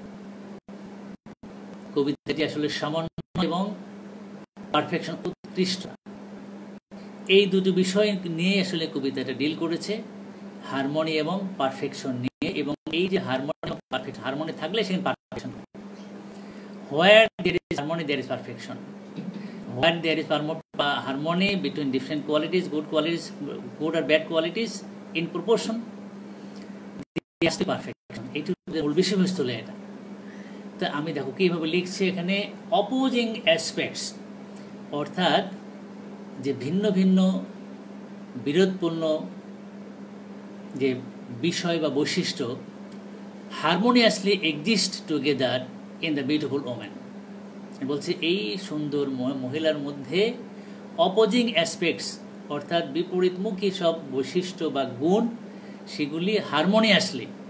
কবিতাটি আসলে সমন্বয় এবং পারফেকশন, উৎকৃষ্ট, এই দুটো বিষয় নিয়ে আসলে কবিতাটা ডিল করেছে, হারমোনি এবং পারফেকশন নিয়ে। এবং এই যে হারমোনি এবং পারফেকশন, হারমোনি থাকলে সেখানে perfection, where there is harmony there is perfection, where there is harmony between different qualities, good qualities, good আর bad qualities in proportion, perfection. এইটুকু মূল বিষয়বস্তু হলো এটা। তো আমি দেখো কিভাবে লিখছি এখানে, অপোজিং অ্যাসপেক্টস, অর্থাৎ যে ভিন্ন ভিন্ন বিরোধপূর্ণ যে বিষয় বা বৈশিষ্ট্য harmoniously exist together in the beautiful woman. বলছে এই সুন্দর মহিলার মধ্যে অপোজিং অ্যাসপেক্টস, অর্থাৎ বিপরীতমুখী সব বৈশিষ্ট্য বা গুণ, সেগুলি হারমোনিয়াসলি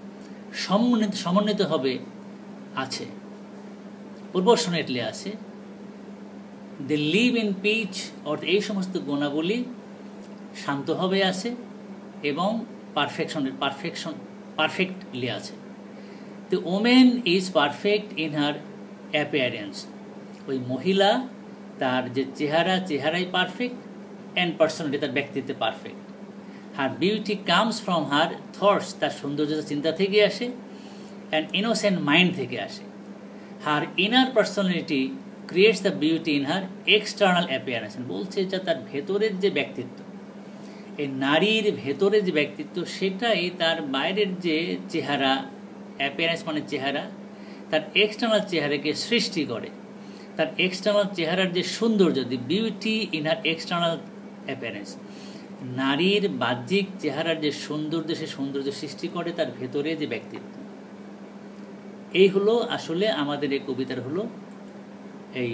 সমন্বিত সমন্বিতভাবে আছে, প্রপোর্শনেটলি আছে। দে লিভ ইন পিচ, অর্থাৎ এই সমস্ত গুণাবলী শান্তভাবে আছে এবং পারফেকশন পারফেকশন পারফেক্টলি আছে। The women is perfect in her appearance, ওই মহিলা তার যে চেহারা চেহারাই পারফেক্ট, অ্যান্ড পার্সোনালিটি তার ব্যক্তিত্বে perfect. Her beauty comes from her thoughts, তার সৌন্দর্য চিন্তা থেকে আসে, অ্যান্ড ইনোসেন্ট মাইন্ড থেকে আসে। Her inner personality creates the beauty in her external appearance, বলছে যে তার ভেতরের যে ব্যক্তিত্ব, এই নারীর ভেতরের যে ব্যক্তিত্ব সেটাই তার বাইরের যে চেহারা, অ্যাপিয়ারেন্স মানে চেহারা, তার এক্সটার্নাল চেহারাকে সৃষ্টি করে। তার এক্সটার্নাল চেহারার যে সৌন্দর্য, the beauty in her external appearance, নারীর বাহ্যিক চেহারার যে সৌন্দর্য, সে সৌন্দর্য সৃষ্টি করে তার ভেতরে যে ব্যক্তিত্ব। এই হলো আসলে আমাদের এই কবিতার হলো এই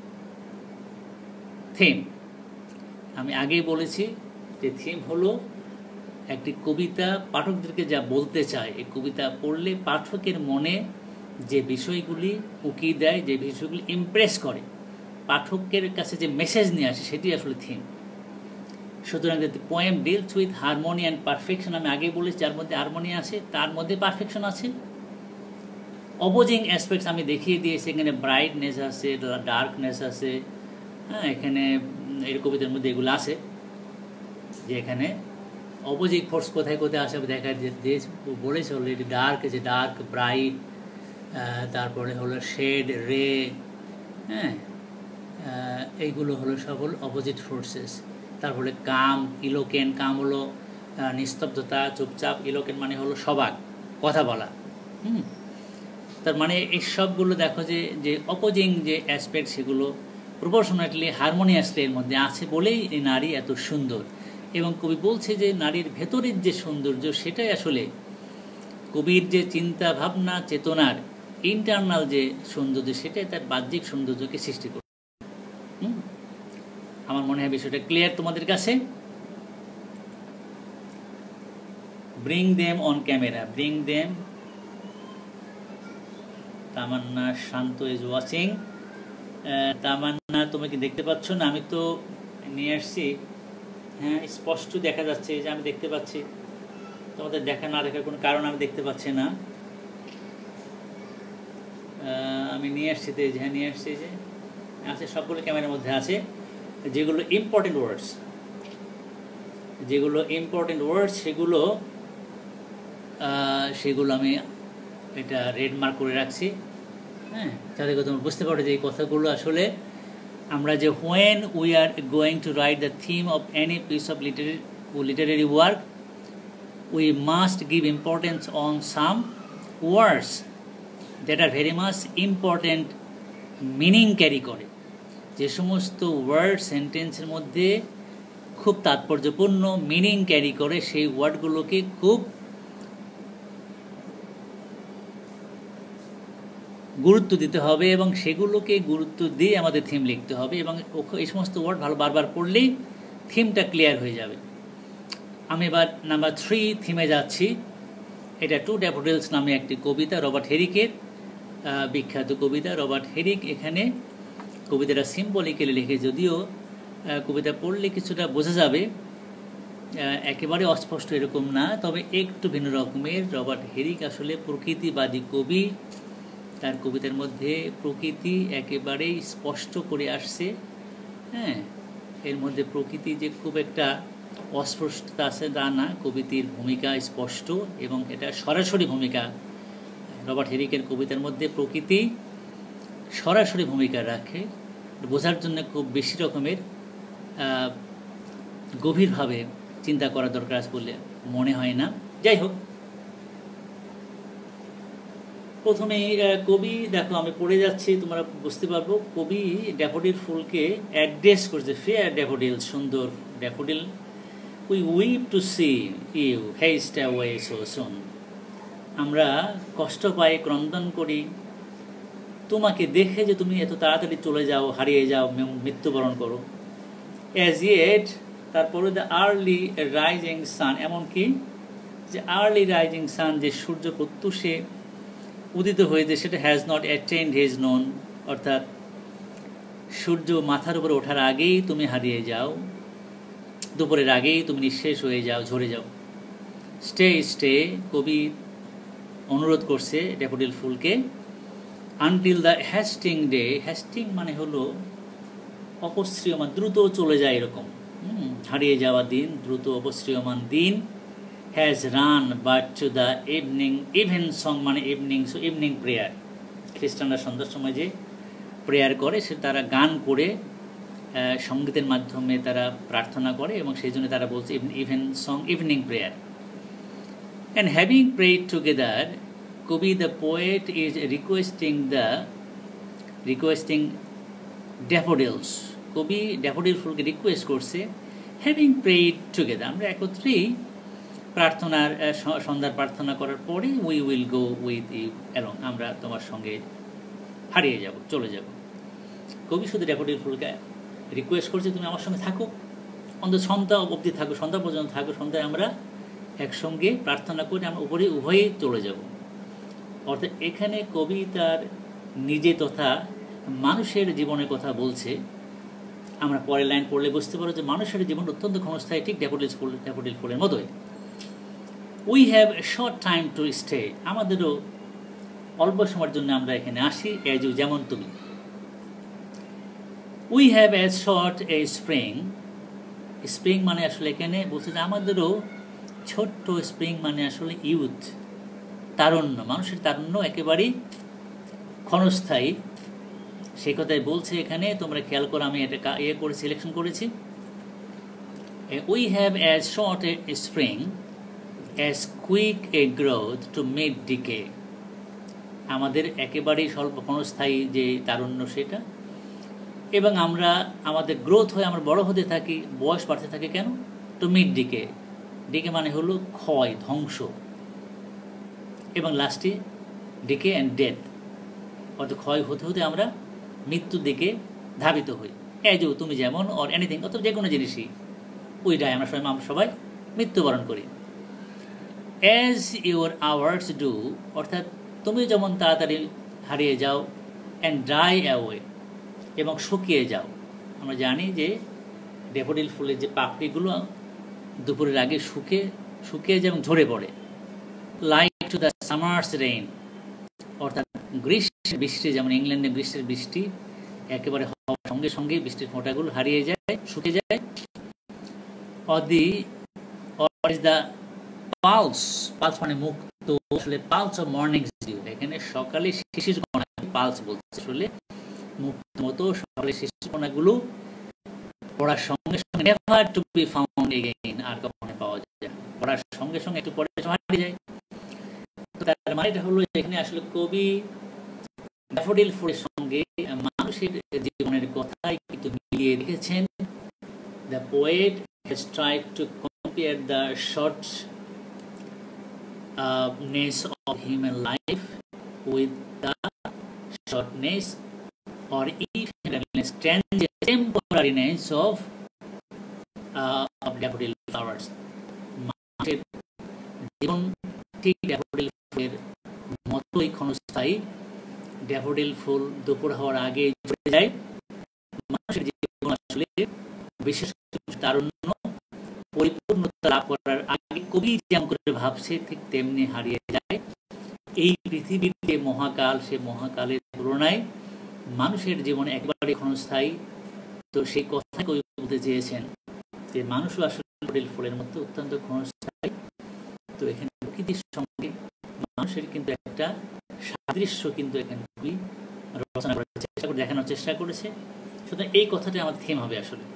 থিম। আমি আগেই বলেছি যে থিম হলো একটি কবিতা পাঠকদেরকে যা বলতে চায়, এই কবিতা পড়লে পাঠকের মনে যে বিষয়গুলি উকিয়ে দেয়, যে বিষয়গুলি ইমপ্রেস করে, পাঠকের কাছে যে মেসেজ নিয়ে আসে, সেটি আসলে থিম। সুতরাং the poem deals with harmony and perfection, আমি আগেই বলেছি যার মধ্যে হারমোনি আছে তার মধ্যে পারফেকশন আছে। অপোজিং অ্যাসপেক্টস আমি দেখিয়ে দিয়েছি, এখানে ব্রাইটনেস আছে, ডার্কনেস আছে, হ্যাঁ, এখানে এই কবিতার মধ্যে এগুলো আছে যে এখানে অপোজিং ফোর্স কোথায় কোথায় আসে দেখা দিয়ে বলেছে অলরেডি। ডার্ক আছে, ডার্ক, ব্রাইট, তারপরে হলো শেড, রে, হ্যাঁ, এইগুলো হলো সব হলো অপোজিট ফোর্সেস। তারপরে কাম, ইলোকেন, কাম হলো নিস্তব্ধতা, চুপচাপ, ইলোকেন মানে হলো সবাক, কথা বলা। হুম, তার মানে এই সবগুলো দেখো যে যে অপোজিং যে অ্যাসপেক্ট সেগুলো প্রপোর্শনেটলি হারমোনিয়াসলি এর মধ্যে আছে বলেই এই নারী এত সুন্দর। এবং কবি বলছে যে নারীর ভেতরের যে সৌন্দর্য সেটাই আসলে কবির যে চিন্তা ভাবনা চেতনার ইন্টারনাল যে সৌন্দর্য, সেটাই তার বাহ্যিক সৌন্দর্যকে সৃষ্টি করে। হুম, আমার মনে হয় বিষয়টা ক্লিয়ার তোমাদের কাছে। Bring them on camera, bring them, Tamanna Shanto is watching. Tamanna তুমি কি দেখতে পাচ্ছ না? আমি তো নিয়ে আসছি, হ্যাঁ স্পষ্ট দেখা যাচ্ছে যে আমি দেখতে পাচ্ছি, তোমাদের দেখা না দেখার কোনো কারণ আমি দেখতে পাচ্ছি না। আমি নিয়ে আসছি তো, হ্যাঁ নিয়ে আসছি যে আছে, সবগুলো ক্যামেরার মধ্যে আছে। যেগুলো ইম্পর্টেন্ট ওয়ার্ডস, যেগুলো ইম্পর্টেন্ট ওয়ার্ডস সেগুলো সেগুলো আমি এটা রেড মার্ক করে রাখছি, হ্যাঁ, যাতে করে তোমরা বুঝতে পারো যে এই কথাগুলো আসলে আমরা যে when we are going to write the theme of any piece of literary literary work we must give importance on some words that are very much important meaning carry করে। যে সমস্ত ওয়ার্ড সেন্টেন্সের মধ্যে খুব তাৎপর্যপূর্ণ মিনিং ক্যারি করে, সেই ওয়ার্ডগুলোকে খুব গুরুত্ব দিতে হবে এবং সেগুলোকে গুরুত্ব দিয়ে আমাদের থিম লিখতে হবে। এবং এই সমস্ত ওয়ার্ড ভালো বারবার পড়লেই থিমটা ক্লিয়ার হয়ে যাবে। আমি এবার নাম্বার থ্রি থিমে যাচ্ছি। এটা টু ড্যাফোডিলস নামে একটি কবিতা, রবার্ট হেরিকের বিখ্যাত কবিতা। রবার্ট হেরিক এখানে কবিতাটা সিম্বলিক্যালি লিখে, যদিও কবিতা পড়লে কিছুটা বোঝা যাবে, একেবারে অস্পষ্ট এরকম না, তবে একটু ভিন্ন রকমের। রবার্ট হেরিক আসলে প্রকৃতিবাদী কবি, তার কবিতার মধ্যে প্রকৃতি একেবারেই স্পষ্ট করে আসছে, হ্যাঁ, এর মধ্যে প্রকৃতি যে খুব একটা অস্পষ্টতা আছে তা না, কবিতির ভূমিকা স্পষ্ট এবং এটা সরাসরি ভূমিকা। রবার্ট হেরিকের কবিতার মধ্যে প্রকৃতি সরাসরি ভূমিকা রাখে, বোঝার জন্য খুব বেশি রকমের গভীরভাবে চিন্তা করা দরকার আছে বলে মনে হয় না। যাই হোক, প্রথমেই কবি দেখো আমি পড়ে যাচ্ছি, তোমরা বুঝতে পারবো। কবি ড্যাফোডিল ফুলকে অ্যাড্রেস করছে, ফেয়ার ড্যাফোডিল, সুন্দর daffodil, we weep to see you haste away so soon, আমরা কষ্ট পাই, ক্রন্দন করি তোমাকে দেখে যে তুমি এত তাড়াতাড়ি চলে যাও, হারিয়ে যাও, মৃত্যুবরণ করো। অ্যাজ ইয়েট, তারপরে দ্য আর্লি রাইজিং সান, এমনকি যে আর্লি রাইজিং সান, যে সূর্য প্রত্যুষে উদিত হয়েছে, সেটা has not attained his noon, অর্থাৎ সূর্য মাথার উপরে ওঠার আগেই তুমি হারিয়ে যাও, দুপুরের আগেই তুমি নিঃশেষ হয়ে যাও, ঝরে যাও। স্টে স্টে, কবি অনুরোধ করছে ড্যাফোডিল ফুলকে, until the hasting day, hasting মানে হলো অপসৃয়মান, দ্রুত চলে যায় এরকম, হারিয়ে যাওয়া দিন, দ্রুত অপসৃয়মান দিন, has run but to the evening, evensong মানে ইভিনিং, সো ইভিনিং প্রেয়ার, খ্রিস্টানরা সন্ধ্যার সময় যে প্রেয়ার করে সে তারা গান করে সঙ্গীতের মাধ্যমে তারা প্রার্থনা করে, এবং সেই জন্য তারা বলছে evensong evening prayer. And having prayed together, কবি the poet is requesting the requesting daffodils, কবি ড্যাফোডিল ফুলকে রিকোয়েস্ট করছে, হ্যাভিং প্রেড টুগেদার, আমরা একত্রেই প্রার্থনার সন্ধ্যার প্রার্থনা করার পরে we will go with you along, আমরা তোমার সঙ্গে হারিয়ে যাব, চলে যাব। কবি শুধু ড্যাফোডিল ফুলকে রিকোয়েস্ট করছে তুমি আমার সঙ্গে থাকো, অন্তত সন্ধ্যা অবধি থাকো, সন্ধ্যা পর্যন্ত থাকো, সন্ধ্যায় আমরা একসঙ্গে প্রার্থনা করে আমরা উপরে উভয়েই চলে যাব। অর্থাৎ এখানে কবি তার নিজে তথা মানুষের জীবনের কথা বলছে। আমরা পরের লাইন পড়লে বুঝতে পারো যে মানুষের জীবন অত্যন্ত ক্ষণস্থায়ী, ঠিক ড্যাফোডিল ফুল ড্যাফোডিল ফুলের মতোই। We have a short time to stay, আমাদেরও অল্প সময়ের জন্য আমরা এখানে আসি, এজ ইউ, যেমন তুমি। We have as short a spring, spring মানে আসলে এখানে বলছে যে আমাদেরও ছোট্ট স্প্রিং মানে আসলে ইউথ, তারুণ্য, মানুষের তারুণ্য একেবারেই ক্ষণস্থায়ী, সেই কথাই বলছে এখানে। তোমরা খেয়াল করো, আমি এটা ইয়ে করে সিলেকশন করেছি। We have as short a spring as quick a growth to meet decay, আমাদের একেবারেই স্বল্প ক্ষণস্থায়ী যে তারুণ্য সেটা, এবং আমরা আমাদের গ্রোথ হয়ে আমরা বড় হতে থাকি, বয়স বাড়তে থাকে কেন? টু মিড ডিকে, ডিকে মানে হলো ক্ষয়, ধ্বংস, এবং লাস্টে ডিকে অ্যান্ড ডেথ, অর্থাৎ ক্ষয় হতে হতে আমরা মৃত্যুর দিকে ধাবিত হই। এজ ও, তুমি যেমন, অর এনিথিং, অথবা যে কোনো জিনিসই, ওই ডাই, আমরা সবাই আমরা সবাই মৃত্যুবরণ করি। অ্যাজ ইউর আওয়ার্স ডু, অর্থাৎ তুমি যেমন তাড়াতাড়ি হারিয়ে যাও, অ্যান্ড ড্রাই অ্যাওয়ে, এবং শুকিয়ে যাও। আমরা জানি যে ড্যাফোডিল ফুলের যে পাপড়িগুলো দুপুরের আগে শুকে শুকিয়ে যায় এবং ঝরে পড়ে। Like to the summer's rain, অর্থাৎ গ্রীষ্মের বৃষ্টি, যেমন ইংল্যান্ডে গ্রীষ্মের বৃষ্টি একেবারে হওয়ার সঙ্গে সঙ্গে বৃষ্টির ফোঁটাগুলো হারিয়ে যায়, শুকিয়ে যায়। Or the or is the pearls, pearls মানে মুক্ত, আসলে পালস অফ মর্নিং ডিউ, এখানে সকালে শিশির কণা, পালস বলছে আসলে মুক্ত মতো সকালে শিশির কণাগুলো পড়ার সঙ্গে সঙ্গে never to be found again, আর কখনো পাওয়া যায়, পড়ার সঙ্গে সঙ্গে একটু পরে হারিয়ে যায়। তার মানে এটা হলো এখানে আসলে কবি ড্যাফোডিল ফুলের সঙ্গে মানুষের জীবনের কথাই কিন্তু মিলিয়ে রেখেছেন। The poet has tried to compare the shortness of human life with the shortness or even temporariness of uh, of daffodil flowers. মানুষের জীবন ঠিক ড্যাফোডিল ফুলের মতোই ক্ষণস্থায়ী, ড্যাফোডিল ফুল দুপুর হওয়ার আগে ঝরে যায়। মানুষের জীবন আসলে বিশেষ তারুণ্য পরিপূর্ণতা লাভ করার আগে কবি যেমন করে ভাবছে ঠিক তেমনি হারিয়ে যায়। এই পৃথিবীর যে মহাকাল, সে মহাকালের তুলনায় মানুষের জীবন একেবারে ক্ষণস্থায়ী। তো সেই কথা কবি বলতে চেয়েছেন যে মানুষও আসলে ড্যাফোডিল ফুলের মতো অত্যন্ত ক্ষণস্থায়ী। তো এখানে প্রকৃতির সঙ্গে মানুষের কিন্তু একটা সাদৃশ্য কিন্তু এখানে কবি রচনা করার চেষ্টা করে দেখানোর চেষ্টা করেছে। সুতরাং এই কথাটা আমার থিম হবে আসলে।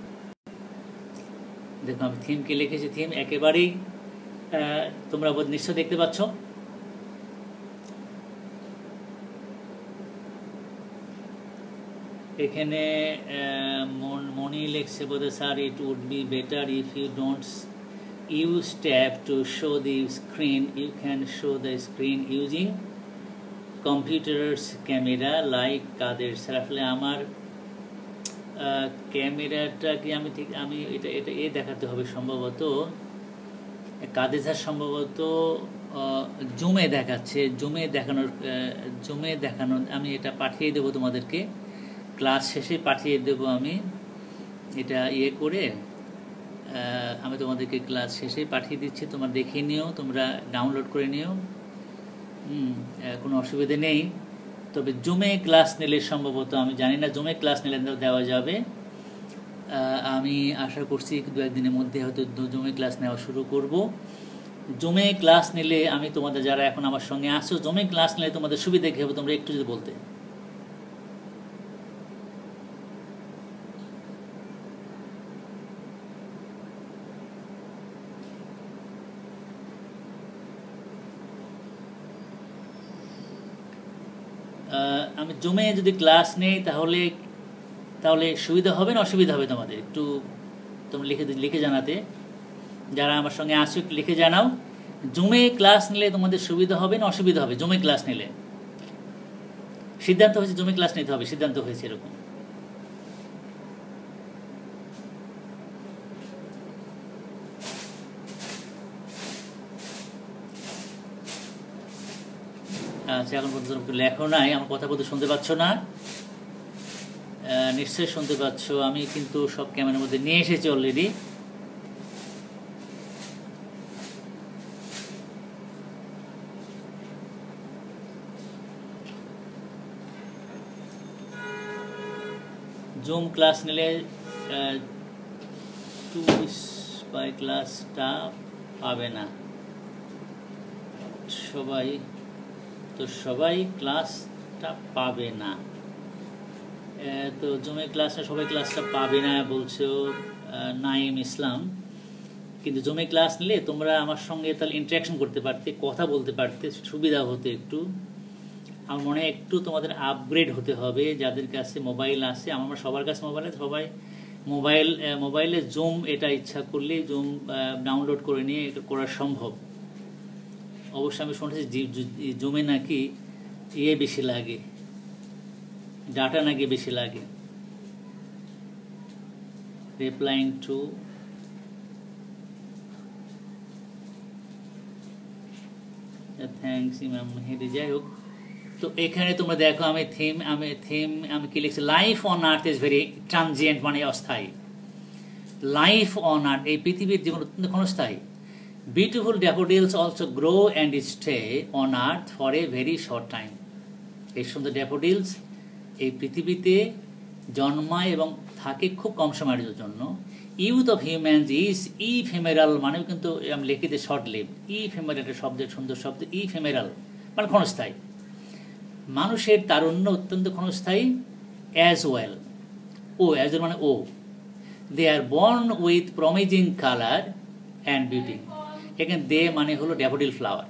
দেখো আমি থিম কি লিখেছি, থিম একেবারেই তোমরা নিশ্চয় দেখতে পাচ্ছ। এখানে মনি লিখছে বোধ sir, it would be better if you don't use tab to show the screen, you can show the screen using computers camera like Kader. Sir আসলে আমার ক্যামেরাটা কি আমি ঠিক আমি এটা এটা এ দেখাতে হবে সম্ভবত। কাদেসা সম্ভবত জুমে দেখাচ্ছে, জুমে দেখানোর জুমে দেখানো আমি এটা পাঠিয়ে দেবো তোমাদেরকে, ক্লাস শেষে পাঠিয়ে দেবো আমি এটা ইয়ে করে, আমি তোমাদেরকে ক্লাস শেষে পাঠিয়ে দিচ্ছি, তোমরা দেখে নিও, তোমরা ডাউনলোড করে নিও, হুম কোনো অসুবিধে নেই। তবে জুমে ক্লাস নিলে সম্ভবত, আমি জানি না জুমে ক্লাস নিলে দেওয়া যাবে, আমি আশা করছি দু একদিনের মধ্যে হয়তো জুমে ক্লাস নেওয়া শুরু করব। জুমে ক্লাস নিলে আমি তোমাদের যারা এখন আমার সঙ্গে আসো, জুমে ক্লাস নিলে তোমাদের সুবিধা কী হবে তোমরা একটু যদি বলতে। আমি জুমে যদি ক্লাস নেই তাহলে তাহলে সুবিধা হবে না অসুবিধা হবে তোমাদের, একটু তোমরা লিখে লিখে জানাতে, যারা আমার সঙ্গে আসো একটু লিখে জানাও, জুমে ক্লাস নিলে তোমাদের সুবিধা হবে না অসুবিধা হবে? জুমে ক্লাস নিলে সিদ্ধান্ত হয়েছে জুমে ক্লাস নিতে হবে, সিদ্ধান্ত হয়েছে এরকম। আচ্ছা, এখন পর্যন্ত লেখো নাই, আমার কথা বলতে শুনতে পাচ্ছ না? নিশ্চয়ই শুনতে পাচ্ছ, আমি কিন্তু সব ক্যামেরার মধ্যে নিয়ে এসেছি অলরেডি। জুম ক্লাস নিলে টু বাই ক্লাসটা পাবে না সবাই, তো সবাই ক্লাসটা পাবে না, তো জুমে ক্লাসটা সবাই ক্লাসটা পাবে না বলছো নাইম ইসলাম, কিন্তু জুমে ক্লাস নিলে তোমরা আমার সঙ্গে তাহলে ইন্টারাকশন করতে পারতে, কথা বলতে পারতে, সুবিধা হতো একটু। আমার মনে হয় একটু তোমাদের আপগ্রেড হতে হবে, যাদের কাছে মোবাইল আছে, আমার সবার কাছে মোবাইল আছে, সবাই মোবাইল মোবাইলে জুম এটা ইচ্ছা করলে জুম ডাউনলোড করে নিয়ে এটা করা সম্ভব। অবশ্যই আমি শুনেছি জুমে নাকি ইয়ে বেশি লাগে, ডাটা নাকি বেশি লাগে। রিপ্লাইং টু থ্যাংকস ইমাম মেহেদি, যাই হোক, তো এখানে তোমরা দেখো আমি থিম আমি থিম আমি কি লিখছি, life on earth is very transient, মানে অস্থায়ী। লাইফ অন আর্থ, এই পৃথিবীর জীবন অত্যন্ত ক্ষণস্থায়ী। Beautiful daffodils also grow and stay on earth for a very short time. এই সুন্দর ড্যাফোডিলস এই পৃথিবীতে জন্মায় এবং থাকে খুব কম সময়ের জন্য। Youth of humans is ephemeral, মানেও কিন্তু আমি লিখিতে শর্ট লিভ, ইফেমেরাল একটা শব্দের সুন্দর শব্দ, ইফেমেরাল মানে ক্ষণস্থায়ী। মানুষের তারুণ্য অত্যন্ত ক্ষণস্থায়ী। অ্যাজ ওয়েল, ও অ্যাজ মানে ও, they are born with promising colour and beauty. এখানে দে মানে হলো daffodil flower,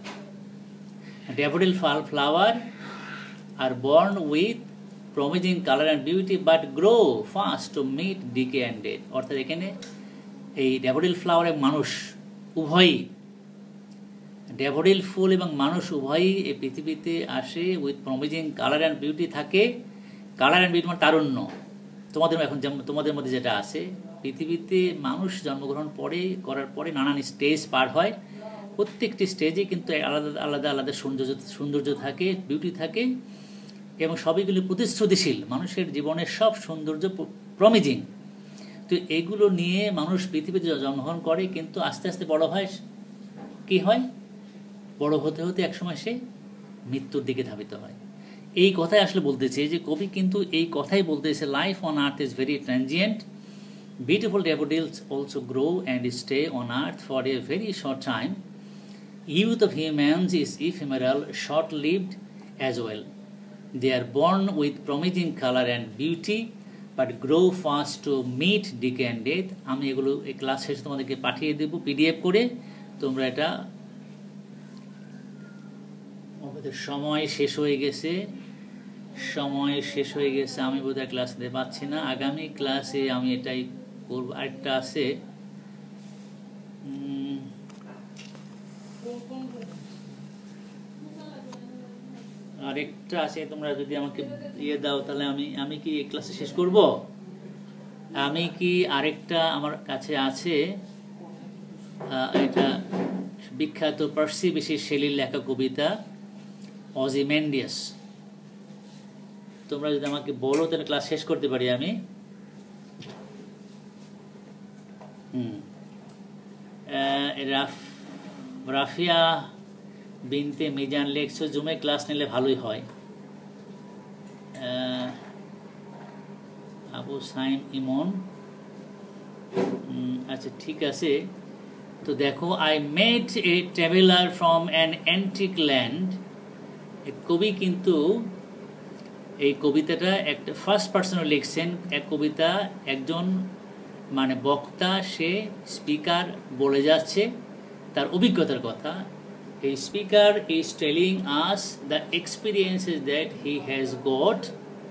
daffodil flower are born with promising colour and beauty but grow fast to meet decay and death. অর্থাৎ এখানে এই daffodil flower এবং মানুষ উভয়ই, ড্যাফোডিল ফুল এবং মানুষ উভয়ই এই পৃথিবীতে আসে with promising colour and beauty থাকে। কালার অ্যান্ড বিউটি মানে তারুণ্য, তোমাদের এখন তোমাদের মধ্যে যেটা আছে, পৃথিবীতে মানুষ জন্মগ্রহণ পরে করার পরে নানান স্টেজ পার হয়, প্রত্যেকটি স্টেজে কিন্তু আলাদা আলাদা আলাদা সৌন্দর্য সৌন্দর্য থাকে, বিউটি থাকে, এবং সবইগুলি প্রতিশ্রুতিশীল, মানুষের জীবনের সব সৌন্দর্য প্রমিজিং। তো এগুলো নিয়ে মানুষ পৃথিবীতে জন্মগ্রহণ করে, কিন্তু আস্তে আস্তে বড় হয়, কি হয়, বড় হতে হতে একসময় সে মৃত্যুর দিকে ধাবিত হয়। এই কথাই আসলে বলতেছে যে কবি কিন্তু এই কথাই বলতেছে, life on earth is very transient, beautiful daffodils also grow and stay on earth for a very short time, youth of humans is ephemeral, short lived as well, they are born with promising colour and beauty but grow fast to meet decay and death. আমি এগুলো এই class শেষে তোমাদেরকে পাঠিয়ে দেবো PDF করে, তোমরা এটা। আমাদের সময় শেষ হয়ে গেছে, সময় শেষ হয়ে গেছে, আমি বোধহয় ক্লাস দিতে পারছি না, আগামী ক্লাসে আমি এটাই করব। আরেকটা আছে, আরেকটা আছে, তোমরা যদি আমাকে ইয়ে দাও তাহলে আমি আমি কি এই ক্লাসে শেষ করব। আমি কি আরেকটা আমার কাছে আছে, এটা বিখ্যাত পার্সি বিশি শেলির লেখা কবিতা অজিমেন্ডিয়াস। তোমরা যদি আমাকে বলো তাহলে ক্লাস শেষ করতে পারি আমি। হুম রাফিয়া বিনতে মিজান লেখছো জুমে ক্লাস নিলে ভালোই হয়। আবু সাইম ইমন, আচ্ছা ঠিক আছে। তো দেখো, I met a traveller from an antique land. কবি কিন্তু এই কবিতাটা একটা ফার্স্ট পার্সনে লিখছেন। এক কবিতা একজন মানে বক্তা, সে স্পিকার বলে যাচ্ছে তার অভিজ্ঞতার কথা। এই speaker is telling us the experiences that he has got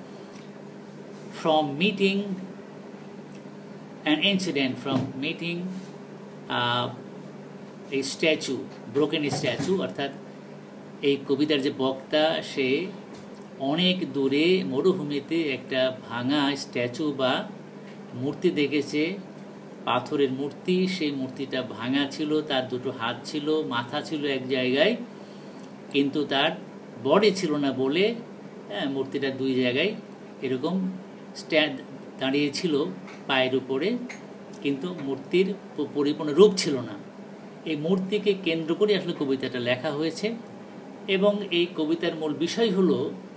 from meeting an incident, from meeting uh, a statue, broken statue। অর্থাৎ এই কবিতার যে বক্তা, সে অনেক দূরে মরুভূমিতে একটা ভাঙা স্ট্যাচু বা মূর্তি দেখেছে, পাথরের মূর্তি। সেই মূর্তিটা ভাঙা ছিল, তার দুটো হাত ছিল, মাথা ছিল এক জায়গায়, কিন্তু তার বডি ছিল না বলে হ্যাঁ মূর্তিটা দুই জায়গায় এরকম স্ট্যান্ড দাঁড়িয়েছিল পায়ের উপরে, কিন্তু মূর্তির পরিপূর্ণ রূপ ছিল না। এই মূর্তিকে কেন্দ্র করে আসলে কবিতাটা লেখা হয়েছে। এবং এই কবিতার মূল বিষয় হলো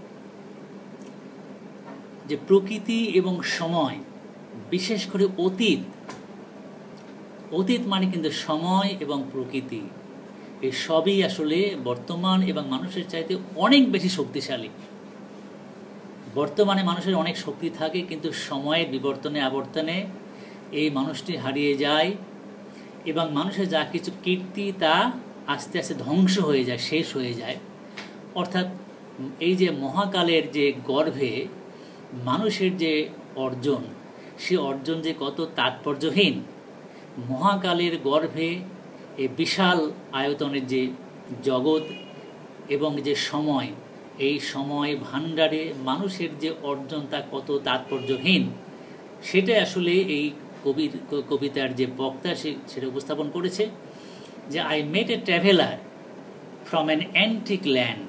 যে প্রকৃতি এবং সময়, বিশেষ করে অতীত, অতীত মানে কিন্তু সময় এবং প্রকৃতি, এই সবই আসলে বর্তমান এবং মানুষের চাইতে অনেক বেশি শক্তিশালী। বর্তমানে মানুষের অনেক শক্তি থাকে, কিন্তু সময়ের বিবর্তনে আবর্তনে এই মানুষটি হারিয়ে যায় এবং মানুষের যা কিছু কীর্তি তা আস্তে আস্তে ধ্বংস হয়ে যায়, শেষ হয়ে যায়। অর্থাৎ এই যে মহাকালের যে গর্ভে মানুষের যে অর্জন, সে অর্জন যে কত তাৎপর্যহীন। মহাকালের গর্ভে এই বিশাল আয়তনের যে জগৎ এবং যে সময়, এই সময় ভাণ্ডারে মানুষের যে অর্জন তা কত তাৎপর্যহীন, সেটা আসলে এই কবির কবিতার যে বক্তা সে সেটা উপস্থাপন করেছে। যে I met a traveller from an antique land.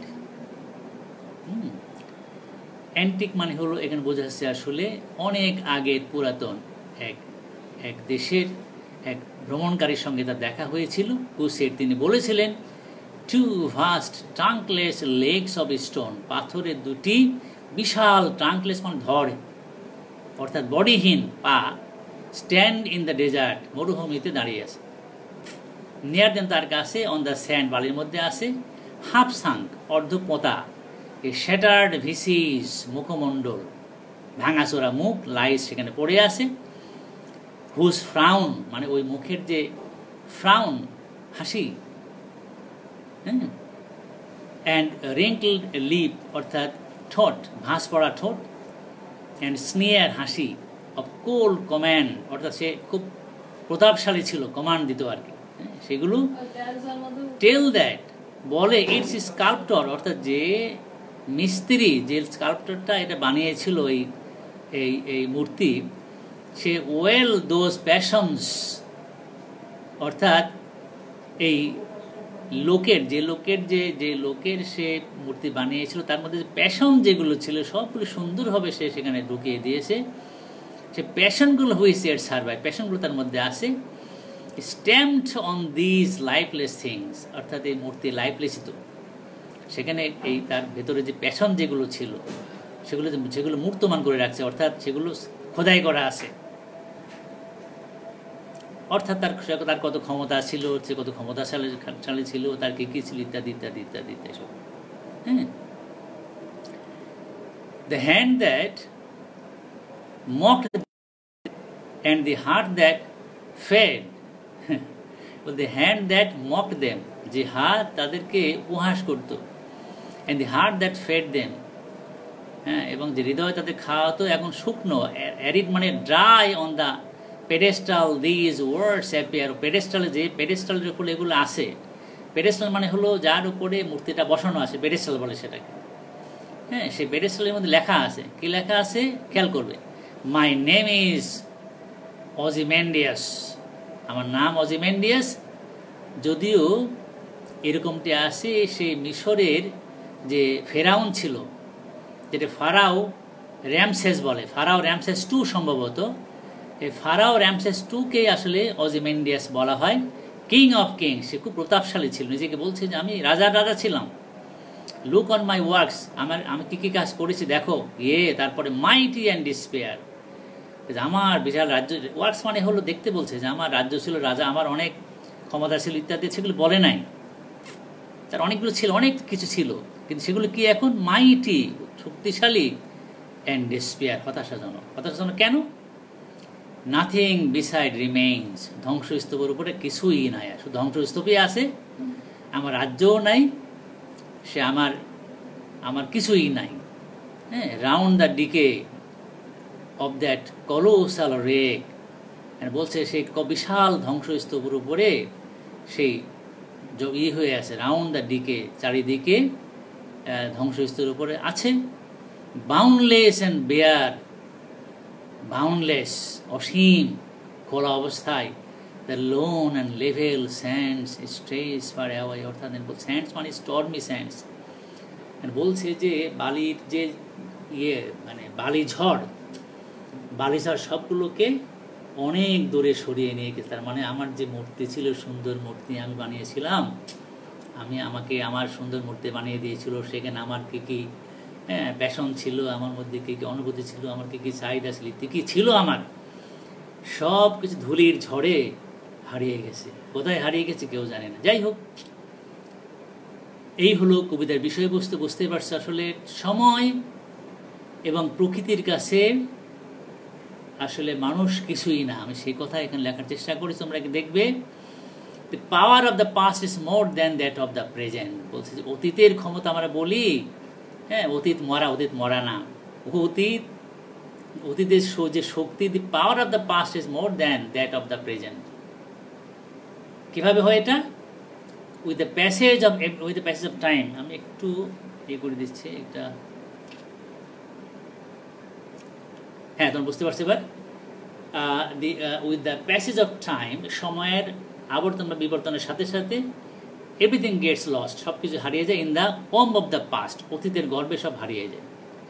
Antique মানে হলো, এখানে বোঝা যাচ্ছে আসলে অনেক আগের পুরাতন এক এক দেশের এক ভ্রমণকারীর সঙ্গে তার দেখা হয়েছিল। কুসের তিনি বলেছিলেন, two vast trunkless legs of stone, পাথরের দুটি বিশাল, ট্রাঙ্কলেস মানে ধর অর্থাৎ বডিহীন পা, স্ট্যান্ড ইন দ্য ডেজার্ট, মরুভূমিতে দাঁড়িয়ে আছে। নিয়ার দেন, তার কাছে, অন দ্য স্যান্ড, বালির মধ্যে আছে, হাফ সাঙ্ক, অর্ধ পোঁতা, এ শ্যাটার্ড ভিসিস, মুখমণ্ডল, ভাঙাচোরা মুখ, লাইস সেখানে পড়ে আছে। হুজ ফ্রাউন মানে ওই মুখের যে ফ্রাউন, হাসি, হ্যাঁ, অ্যান্ড রিঙ্কলড লিপ অর্থাৎ ঠোঁট, ভাঁজ পড়া ঠোঁট, অ্যান্ড স্নিয়ার হাসি, অফ কোল্ড কম্যান্ড অর্থাৎ সে খুব প্রতাপশালী ছিল, কমান্ড দিত আর কি। সেগুলো টেল দ্যাট বলে, ইটস স্কাল্পটর অর্থাৎ যে মিস্ত্রি, যে স্কাল্পটরটা এটা বানিয়েছিল এই এই এই মূর্তি, সে ওয়েল দোজ প্যাশনস অর্থাৎ এই লোকের যে লোকের যে যে লোকের সে মূর্তি বানিয়েছিল তার মধ্যে যে প্যাশন যেগুলো ছিল সবগুলো সুন্দরভাবে সে সেখানে ঢুকিয়ে দিয়েছে। সে প্যাশনগুলো হয়েছে এর সার্ভাইভ, প্যাশনগুলো তার মধ্যে আছে। Stamped on these lifeless things অর্থাৎ এই মূর্তি লাইফলেসই তো, সেখানে এই তার ভেতরে যে প্যাশন যেগুলো ছিল সেগুলো সেগুলো মূর্তমান করে রাখছে, অর্থাৎ সেগুলো খোদাই করা আছে। অর্থাৎ তার তার কত ক্ষমতা ছিল, সে কত ক্ষমতাশালী ছিল, তার কি কি ছিল, ইত্যাদি ইত্যাদি ইত্যাদি ইত্যাদি সব। হ্যাঁ, the hand that mocked and the heart that fed the hand that mocked them, যে হাত তাদেরকে উপহাস করত, and the heart that fed them, হ্যাঁ, এবং যে হৃদয় তাদের খাওয়াতো এখন শুকনো, অ্যারিড মানে dry, on the pedestal these words appear, পেডেস্টালে যে পেডেস্টালের উপরে এগুলো আসে, পেডেস্টাল মানে হলো যার উপরে মূর্তিটা বসানো আছে, পেডেস্টাল বলে সেটাকে। হ্যাঁ, সেই পেডেস্টালের মধ্যে লেখা আছে, কি লেখা আছে খেয়াল করবে, মাই নেম ইজ অজিমেন্ডিয়াস, আমার নাম অজিমেন্ডিয়াস, যদিও এরকমটি আসে সেই মিশরের যে ফেরাউন ছিল, যেটা ফারাও র্যামসেস বলে, ফারাও র্যামসেস টু সম্ভবত, এই ফারাও র্যামসেস টুকে আসলে অজিমেন্ডিয়াস বলা হয়, কিং অফ কিং। সে খুব প্রতাপশালী ছিল, নিজেকে বলছে যে আমি রাজা রাজা ছিলাম, লুক অন মাই ওয়ার্কস, আমার আমি কী কী কাজ করেছি দেখো, ইয়ে তারপরে মাইটি অ্যান্ড ডিসপেয়ার, আমার বিশাল রাজ্য, ওয়ার্কস মানে হলো দেখতে বলছে যে আমার রাজ্য ছিল, রাজা আমার অনেক ক্ষমতা ছিল ইত্যাদি, সেগুলো বলে নাই, তার অনেকগুলো ছিল, অনেক কিছু ছিল, কিন্তু সেগুলো কি এখন মাইটি শক্তিশালী অ্যান্ড ডিসপেয়ার হতাশাজনক। হতাশাজনক কেন? নাথিং বিসাইড রিমেইনস, ধ্বংসস্তূপের উপরে কিছুই নাই, শুধু ধ্বংসস্তূপই আছে, আমার রাজ্যও নাই, সে আমার আমার কিছুই নাই। হ্যাঁ, round the decay of that colossal wreck, বলছে সেই বিশাল ধ্বংসস্তূপের উপরে সেই ই হয়ে আছে, রাউন্ড দ্য ডিকে, চারিদিকে ধ্বংসস্তূপের উপরে আছে, বাউন্ডলেস অ্যান্ড বেয়ার, বাউন্ডলেস অসীম খোলা অবস্থায়, the lone and level sands stretch far away, অর্থাৎ স্যান্ডস মানে স্টর্মি স্যান্ডস, বলছে যে বালির যে ইয়ে মানে বালি ঝড়, বালি ঝড় সবগুলোকে অনেক দূরে সরিয়ে নিয়ে গেছে। তার মানে আমার যে মূর্তি ছিল, সুন্দর মূর্তি আমি বানিয়েছিলাম, আমি আমাকে আমার সুন্দর মূর্তি বানিয়ে দিয়েছিল, সেখানে আমার কী কী হ্যাঁ প্যাশন ছিল, আমার মধ্যে কী কী অনুভূতি ছিল, আমার কী কী চাহিদা ছিল, কী কী ছিল, আমার সব কিছু ধুলির ঝড়ে হারিয়ে গেছে। কোথায় হারিয়ে গেছে কেউ জানে না। যাই হোক, এই হলো কবিতার বিষয়বস্তু। বুঝতেই পারছো আসলে সময় এবং প্রকৃতির কাছে আসলে মানুষ কিছুই না, আমি সেই কথা এখানে লেখার চেষ্টা করি, তোমরা দেখবে। The power of the past is more than that of the present, বলছে যে অতীতের ক্ষমতা আমরা বলি, হ্যাঁ অতীত মরা, অতীত মরা না, অতীত অতীতের যে শক্তি, the power of the past is more than that of the present। কিভাবে হয় এটা? with the passage of with the passage of time, আমি একটু ইয়ে করে দিচ্ছি এটা, হ্যাঁ তোমরা বুঝতে পারছো এবার। The with the passage of time, সময়ের আবর্তন বা বিবর্তনের সাথে সাথে এভরিথিং গেটস লস্ট, সব কিছু হারিয়ে যায়, in the womb of the past, অতীতের গর্বে সব হারিয়ে যায়।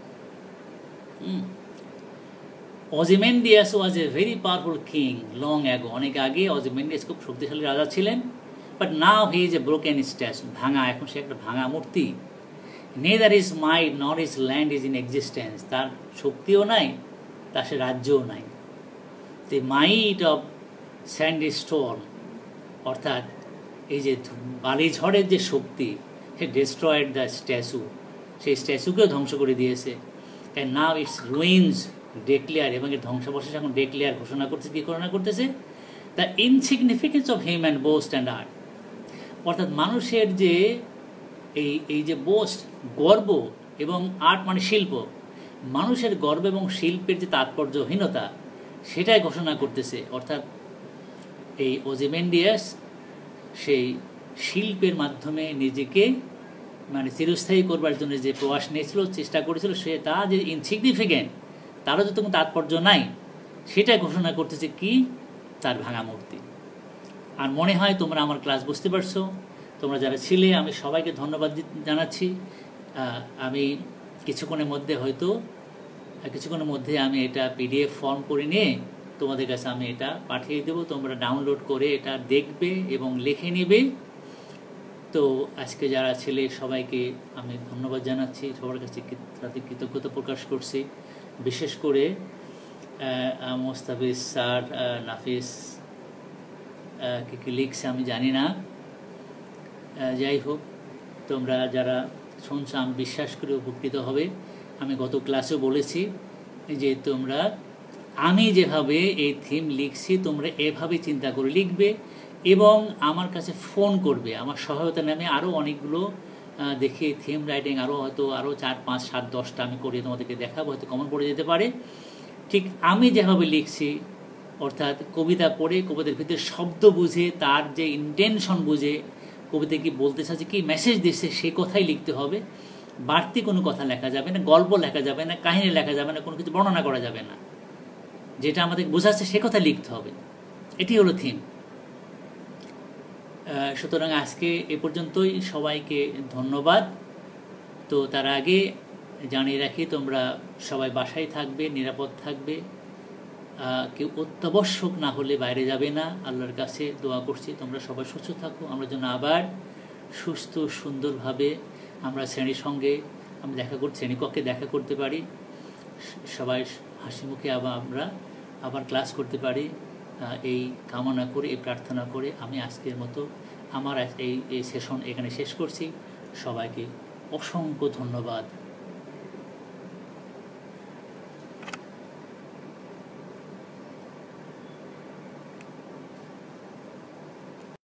Ozymandias was a very powerful king long ago, অনেক আগে অজিমেন্ডিয়াস খুব শক্তিশালী রাজা ছিলেন, but now he is a broken statue, ভাঙা, এখন সে একটা ভাঙা মূর্তি। Neither is might nor is land is in existence, তার শক্তিও নাই, তার সে রাজ্যও নাই। The might of sandy storm, অর্থাৎ এই যে বালি ঝড়ের যে শক্তি, হে ডেস্ট্রয়েড দ্য স্ট্যাচু, সেই স্ট্যাচুকেও ধ্বংস করে দিয়েছে। And now its ruins declare, এবং এর ধ্বংসাবশেষ এখন ডেক্লেয়ার ঘোষণা করছে, কী ঘোষণা করতেছে? The insignificance of him and boast and art, অর্থাৎ মানুষের যে এই এই যে বোস্ট গর্ব এবং আর্ট মানে শিল্প, মানুষের গর্ব এবং শিল্পের যে তাৎপর্যহীনতা সেটাই ঘোষণা করতেছে। অর্থাৎ এই ওজিমেন্ডিয়াস সেই শিল্পের মাধ্যমে নিজেকে মানে চিরস্থায়ী করবার জন্য যে প্রয়াস নিয়েছিল, চেষ্টা করেছিল, সে তা যে ইনসিগনিফিকেন্ট, তারও যে কোনো তাৎপর্য নাই, সেটা ঘোষণা করতেছে কি? তার ভাঙা মূর্তি। আর মনে হয় তোমরা আমার ক্লাস বুঝতে পারছো, তোমরা যারা ছিলে আমি সবাইকে ধন্যবাদ জানাচ্ছি। আমি কিছুক্ষণের মধ্যে হয়তো কিছুক্ষণের মধ্যে আমি এটা পিডিএফ ফর্ম করে নিয়ে তোমাদের কাছে আমি এটা পাঠিয়ে দেবো, তোমরা ডাউনলোড করে এটা দেখবে এবং লিখে নেবে। তো আজকে যারা ছেলে সবাইকে আমি ধন্যবাদ জানাচ্ছি, সবার কাছে তাদের কৃতজ্ঞতা প্রকাশ করছি। বিশেষ করে মোস্তাফিজ স্যার, নাফিস কী কী লিখছে আমি জানি না, যাই হোক তোমরা যারা শুনছো আমি বিশ্বাস করে উপকৃত হবে। আমি গত ক্লাসেও বলেছি যে তোমরা আমি যেভাবে এই থিম লিখছি তোমরা এভাবে চিন্তা করে লিখবে এবং আমার কাছে ফোন করবে। আমার সহায়তা নামে আরও অনেকগুলো দেখি থিম রাইটিং, আরও হয়তো আরও চার পাঁচ সাত দশটা আমি করে তোমাদেরকে দেখাবো, হয়তো কমন পড়ে যেতে পারে। ঠিক আমি যেভাবে লিখছি, অর্থাৎ কবিতা পড়ে কবিতার ভিতরে শব্দ বুঝে, তার যে ইন্টেনশন বুঝে কবিতা কি বলতে চাচ্ছে, কি মেসেজ দিচ্ছে, সেই কথাই লিখতে হবে। বাড়তি কোনো কথা লেখা যাবে না, গল্প লেখা যাবে না, কাহিনী লেখা যাবে না, কোনো কিছু বর্ণনা করা যাবে না। যেটা আমাদের বোঝাচ্ছে সে কথা লিখতে হবে। এটি হলো থিম। সুতরাং আজকে এ পর্যন্তই, সবাইকে ধন্যবাদ। তো তার আগে জানিয়ে রাখি, তোমরা সবাই বাসায় থাকবে, নিরাপদ থাকবে, কেউ অত্যাবশ্যক না হলে বাইরে যাবে না। আল্লাহর কাছে দোয়া করছি তোমরা সবাই সুস্থ থাকো, আমরা যেন আবার সুস্থ সুন্দরভাবে আমরা শ্রেণীর সঙ্গে আমরা দেখা করতে শ্রেণীকক্ষে দেখা করতে পারি, সবাই হাসি মুখে আবার আমরা আবার ক্লাস করতে পারি, এই কামনা করে, এই প্রার্থনা করে আমি আজকের মতো আমার এই এই সেশন এখানে শেষ করছি। সবাইকে অসংখ্য ধন্যবাদ।